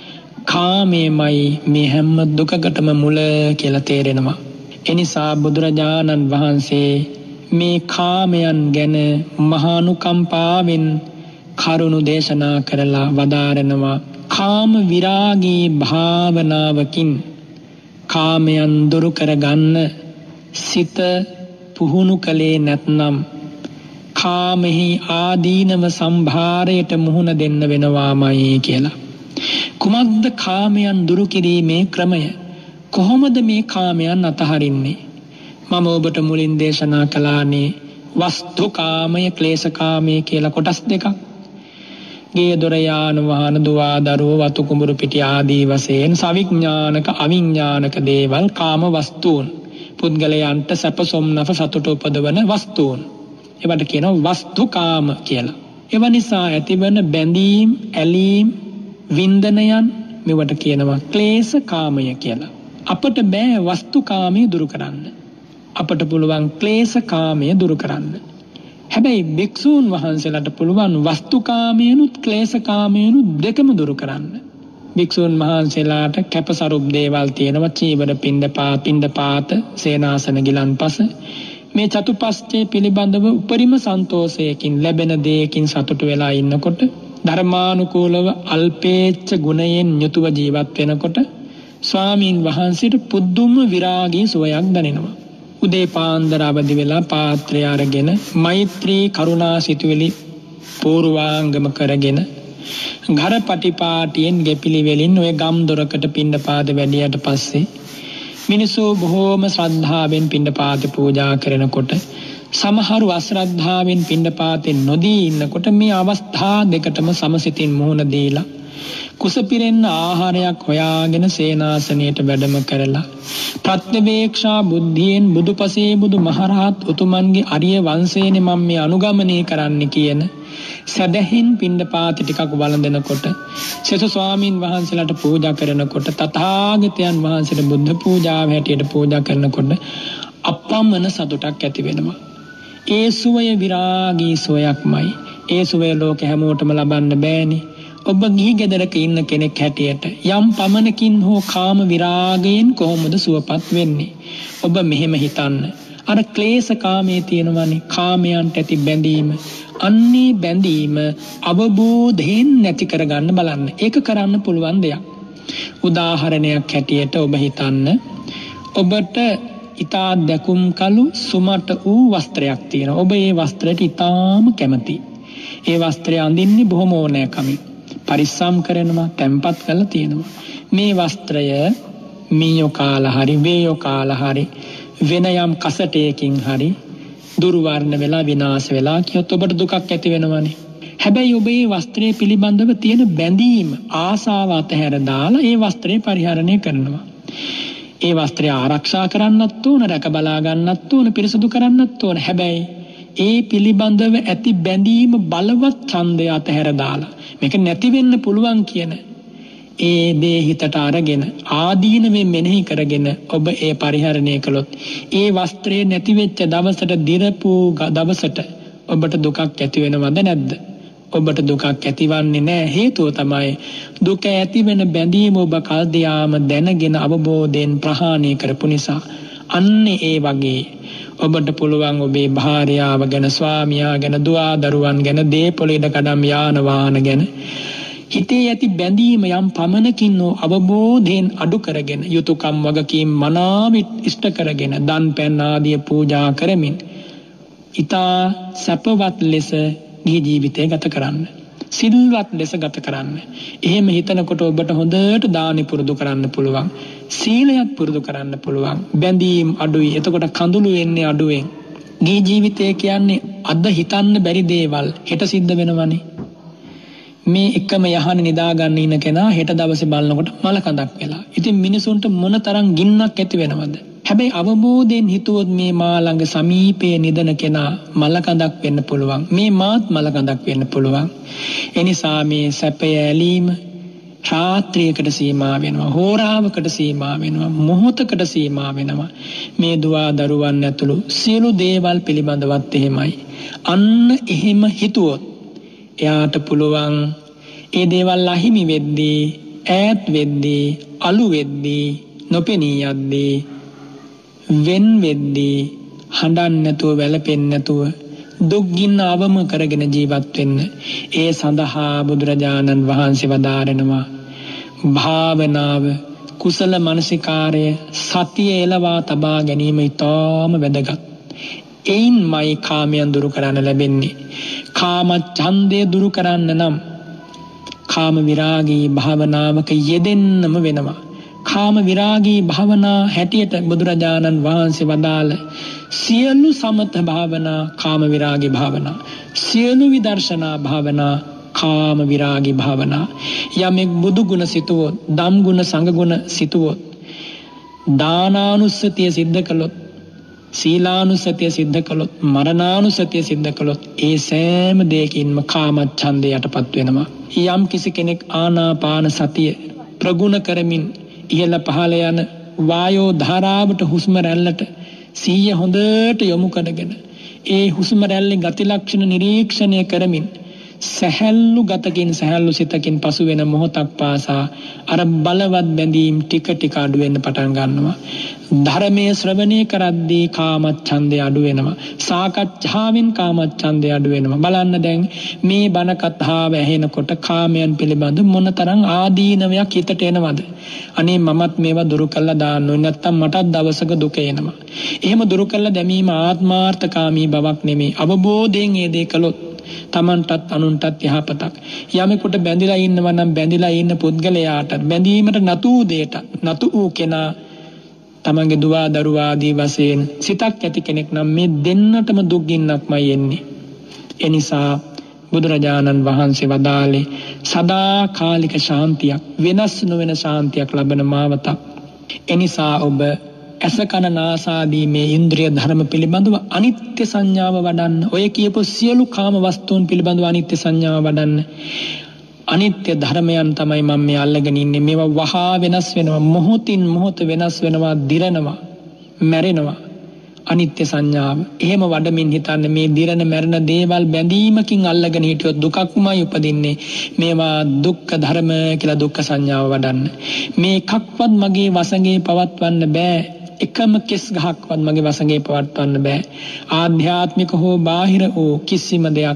කාමයමයි මේ හැම දුකකටම මුල කියලා තේරෙනවා. එනිසා බුදුරජාණන් වහන්සේ මේ කාමයන් ගැන මහානුකම්පාවෙන් කරුණු දේශනා කරලා වදාරනවා. කාම විරාගී භාවනාවකින් කාමයන් දුරු කරගන්න සිත පුහුණු කලේ නැත්නම් කාමෙහි ආදීනව සම්භාරයට මුහුණ දෙන්න වෙනවාමයි කියලා. කුමක්ද කාමයන් දුරු කිරීමේ ක්‍රමය? කොහොමද මේ කාමයන් අතහරින්නේ? මම ඔබට මුලින් දේශනා කළානේ වස්තුකාමය ක්ලේශකාමය කියලා කොටස් දෙකක්. ගේ දොර යාන වාහන දුවා දරුවෝ වතු කුඹුරු පිටි ආදී වශයෙන් සවිඥානික අවිඥානික දේවල් කාම වස්තුන්. පුද්ගලයන්ට සැප සොම්නස සතුට උපදවන වස්තුන්. ඒවට කියනවා වස්තුකාම කියලා. ඒව නිසා ඇතිවන බැඳීම්, ඇලීම්, වින්දනයන් මේවට කියනවා ක්ලේශකාමය කියලා. අපට බෑ වස්තුකාමය දුරු කරන්න. අපට පුළුවන් ක්ලේශකාමය දුරු කරන්න. හැබැයි භික්ෂූන් වහන්සේලාට පුළුවන් වස්තුකාමයනුත් ක්ලේශකාමයනුත් දෙකම දුරු කරන්න. භික්ෂූන් වහන්සේලාට කැපසරුප් දේවල් තියෙනවා. චීවර, පින්ඩපාත, පින්ඩපාත, සේනාසන, ගිලන්පස. මේ චතුපස්චේ පිළිබඳව උපරිම සන්තෝෂයකින් ලැබෙන දෙයකින් සතුටු වෙලා ඉන්නකොට ධර්මානුකූලව අල්පේච්ඡ ගුණයෙන් යුතුව ජීවත් වෙනකොට ස්වාමීන් වහන්සේට පුදුම විරාගී සුවයක් දැනෙනවා. උදේ පාන්දර අවදි වෙලා පාත්‍රය අරගෙන මෛත්‍රී කරුණා සිතුවිලි පූර්වාංගම කරගෙන ඝරපටිපාටියෙන් ගෙපිලි වෙලින් ඔය ගම් දොරකට පින්ඩපාත වැඩියට පස්සේ මිනිසු බොහෝම ශ්‍රද්ධාවෙන් පින්ඩපාත පූජා කරනකොට සමහරු අශ්‍රද්ධාවෙන් පින්ඩපාතෙන් නොදී ඉන්නකොට මේ අවස්ථා දෙකටම සමසිතින් මුහුණ දීලා කුසපිරෙන්න ආහාරයක් හොයාගෙන සේනාසනයට වැඩම කරලා ප්‍රත්‍යවේක්ෂා බුද්ධියෙන් බුදුපසේ බුදු මහරහත් උතුමන්ගේ අරිය වංශයනේ මම මේ අනුගමනය කරන්න කියන සදහින් පින්ඩපාත ටිකක් වළඳනකොට සෙසු ස්වාමීන් වහන්සේලාට පූජා කරනකොට තථාගතයන් වහන්සේට බුද්ධ පූජාව හැටියට පූජා කරනකොට අපමණ සතුටක් ඇති වෙනවා. ඒ සුවය විරාගී සුවයක්මයි. ඒ සුවය ලෝක හැමෝටම ලබන්න බෑනේ. ඔබ ගිහි ගෙදරක ඉන්න කෙනෙක් හැටියට යම් පමණකින් හෝ කාම විරාගයෙන් කොහොමද සුවපත් වෙන්නේ? ඔබ මෙහෙම හිතන්න. අර ක්ලේශකාමයේ තියෙනවනේ කාමයන්ට ඇති බැඳීම. අන්නේ බැඳීම අවබෝධයෙන් නැති කරගන්න බලන්න. ඒක කරන්න පුළුවන් දෙයක්. උදාහරණයක් හැටියට ඔබ හිතන්න. ඔබට ඉතා දැකුම් කළු සුමට වූ වස්ත්‍රයක් තියෙනවා. ඔබ ඒ වස්ත්‍රයට ඉතාම කැමතියි. ඒ වස්ත්‍රය අඳින්නේ බොහොම ඕනෑකමින්. පරිස්සම් කරනවා, තැම්පත් කරලා තියෙනවා. මේ වස්ත්‍රය මීයෝ කාලා හරි වේයෝ කාලා හරි වෙන යම් කසටයකින් හරි දුර්වර්ණ වෙලා විනාශ වෙලා කියොත් ඔබට දුකක් ඇති වෙනවනේ. හැබැයි ඔබ මේ වස්ත්‍රය පිළිබඳව තියෙන බැඳීම, ආසාව අතහැර දාලා ඒ වස්ත්‍රය පරිහරණය කරනවා. ඒ වස්ත්‍රය ආරක්ෂා කරන්නත් ඕන, රැක බලා ගන්නත් ඕන, පිරිසුදු කරන්නත් ඕන. හැබැයි ඒ පිළිබඳව ඇති බැඳීම බලවත් ඡන්දය අතහැර දාලා මේක නැති වෙන්න පුළුවන් කියන ඒ දේ හිතට අරගෙන ආදීනවෙන් මෙනෙහි කරගෙන ඔබ ඒ පරිහරණය කළොත් ඒ වස්ත්‍රය නැති වෙච්ච දවසට දිරපු දවසට ඔබට දුකක් ඇති වෙනවද නැද්ද? ඔබට දුකක් ඇතිවන්නේ නැහැ. හේතුව තමයි දුක ඇති වෙන බැඳීම ඔබ කල්දියාම දැනගෙන අවබෝධයෙන් ප්‍රහාණය කරපු නිසා. අන්න ඒ වගේ ඔබට පුළුවන් ඔබේ භාර්යාව ගැන, ස්වාමියා ගැන, දුවා දරුවන් ගැන, දේපොළ ඉඩකඩම් යාන වාහන ගැන හිතේ ඇති බැඳීම යම් පමණකින් අවබෝධයෙන් අඩු කරගෙන යුතුයකම් වගකීම් මනාව ඉෂ්ට කරගෙන දන් පැන් ආදී පූජා කරමින් ඊතා සැපවත් ලෙස ගිහි ජීවිතය ගත කරන්න. සිල්වත් ලෙස ගත කරන්න. එහෙම හිතනකොට ඔබට හොඳට දානි පුරුදු කරන්න පුළුවන්. සීලයක් පුරුදු කරන්න පුළුවන්. බැඳීම් අඩුයි. එතකොට කඳුළු එන්නේ අඩුවෙන්. ගිහි ජීවිතය කියන්නේ අද හිතන්න බැරි දේවල් හෙට සිද්ධ වෙනවනේ. මේ එකම යහන නිදාගන්න ඉන්න කෙනා හෙට දවසේ බලනකොට මල කඳක් වෙලා. ඉතින් මිනිසුන්ට මොන තරම් ගින්නක් ඇති වෙනවද? හැබැයි අවබෝධයෙන් හිතුවොත් මේ මා ළඟ සමීපයේ නිදන කෙනා මල කඳක් වෙන්න පුළුවන්. මේ මාත් මල කඳක් වෙන්න පුළුවන්. එනිසා මේ සැපය ඇලීම රාත්‍රියකට සීමා වෙනවා, හෝරාවකට සීමා වෙනවා, මොහොතකට සීමා වෙනවා. මේ දුවා දරුවන් ඇතුළු සියලු දේවල් පිළිබඳවත් එහෙමයි. අන්න එහෙම හිතුවොත් එයාට පුළුවන් ඒ දේවල් අහිමි වෙද්දී, ඈත් වෙද්දී, අලු වෙද්දී, නොපෙනී යද්දී, වෙන් වෙද්දී හඬන්න නැතුව, වැළපෙන්න නැතුව, දුක් ගින්න අවම කරගෙන ජීවත් වෙන්න. ඒ සඳහා බුදුරජාණන් වහන්සේ වදාරනවා භාවනාව, කුසල මනසිකාරය, සතිය එළවා තබා ගැනීම ඉතාම වැදගත්. එයින්මයි කාමයන් දුරු කරන්න ලැබෙන්නේ. කාම ඡන්දය දුරු කරන්න නම් කාම විරාගී භාවනාවක යෙදෙන්නම වෙනවා. කාම විරාගී භාවනා හැටියට බුදුරජාණන් වහන්සේ වදාළ සියලු සමත භාවනා කාම විරාගී භාවනා, සියලු විදර්ශනා භාවනා කාම විරාගී භාවනා. යමෙක් බුදු ගුණ සිතුවොත්, ධම් ගුණ, සංඝ ගුණ සිතුවොත්, දානානුස්සතිය සිද්ධ කළොත්, සීලානුස්සතිය සිද්ධ කළොත්, මරණානුස්සතිය සිද්ධ කළොත්, ඒ සෑම දෙයකින්ම කාමච්ඡන්දය යටපත් වෙනවා. යම් කිසි කෙනෙක් ආනාපාන සතිය ප්‍රගුණ කරමින් ඉහළ පහළ යන වායෝ ධාරාවට, හුස්ම රැල්ලට සිහිය හොඳට යොමු කරගෙන ඒ හුස්ම රැල්ලේ ගති ලක්ෂණ නිරීක්ෂණය කරමින් සැහැල්ලු ගතකින්, සැහැල්ලු සිතකින් පසු වෙන මොහොතක් පාසා අර බලවත් බැඳීම් ටික ටික අඩු වෙන්න පටන් ගන්නවා. ධර්මයේ ශ්‍රවණය කරද්දී කාමච්ඡන්දය අඩු වෙනවා. සාකච්ඡාවෙන් කාමච්ඡන්දය අඩු වෙනවා. බලන්න දැන් මේ බණ කතාව ඇහෙනකොට කාමයන් පිළිබඳ මොනතරම් ආදීනවයක් හිතට එනවද? අනේ මමත් මේවා දුරු කළා දාන්න ඕනේ, නැත්තම් මටත් දවසක දුක එනවා. එහෙම දුරු කළා දැමීම ආත්මාර්ථකාමී බවක් නෙමෙයි. අවබෝධයෙන් ඒ දේ කළොත් තමන්ටත් අනුන්ටත් යහපතක්. යමෙකුට බැඳිලා ඉන්නවා නම් බැඳිලා ඉන්න පුද්ගලයාට, බැඳීමට නතු වූ දෙයට නතු වූ කෙනා තමන්ගේ දුවා දරුවා ආදී වශයෙන් සිතක් ඇති කෙනෙක් නම් මේ දෙන්නටම දුක් ගින්නක්මයි එන්නේ. ඒ නිසා බුදුරජාණන් වහන්සේ වදාළේ සදාකාලික ශාන්තියක්, වෙනස් නොවන ශාන්තියක් ලබන මාවතක්. ඒ නිසා ඔබ ඇස කන නාසාදී මේ ඉන්ද්‍රිය ධර්ම පිළිබඳව අනිත්‍ය සංඥාව වඩන්න. ඔය කියපු සියලු කාම වස්තුන් පිළිබඳව අනිත්‍ය සංඥාව වඩන්න. අනිත්‍ය ධර්මයන් තමයි මම මේ අල්ලගෙන ඉන්නේ. මේවා වහා වෙනස් වෙනවා, මොහොතින් මොහොත වෙනස් වෙනවා, දිරනවා, මැරෙනවා. අනිත්‍ය සංඥාව. එහෙම වඩමින් හිතන්න මේ දිරන මැරෙන දේවල් බැඳීමකින් අල්ලගෙන හිටියොත් දුකක්මයි උපදින්නේ. මේවා දුක්ඛ ධර්ම කියලා දුක්ඛ සංඥාව වඩන්න. මේ එකක්වත් මගේ වසඟේ පවත්වන්න බෑ. එකම කෙස් ගහක්වත් මගේ වසඟේ පවත්වන්න බෑ. ආධ්‍යාත්මික හෝ බාහිර වූ කිසිම දෙයක්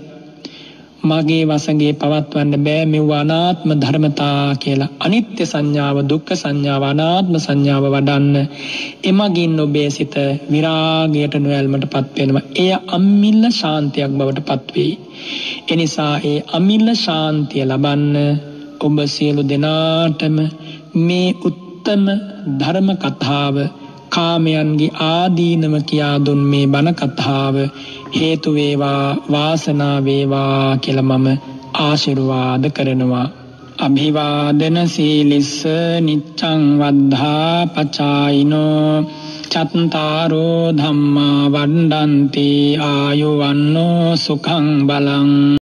මගේ වසඟේ පවත්වන්න බෑ. මෙව අනාත්ම ධර්මතා කියලා අනිත්‍ය සංඥාව, දුක්ඛ සංඥාව, අනාත්ම සංඥාව වඩන්න. එමගින් ඔබේ සිත විරාගයට නොයල්මටපත් වෙනවා. එය අමිල්ල ශාන්තියක් බවට පත් වෙයි. එනිසා ඒ අමිල්ල ශාන්තිය ලබන්න ඔබ සියලු දෙනාටම මේ උත්තම ධර්ම කතාව, කාමයන්ගේ ආදීනව කියා දුන් මේ බණ කතාව හේතු වේවා, වාසනාව වේවා කියලා මම ආශිර්වාද කරනවා. අභිවාදන සීලිස්ස නිච්ඡං වද්ධා පචායිනෝ චත්තාරෝ ධම්මා වණ්ඩන්ති ආයුවන්නෝ සුඛං බලං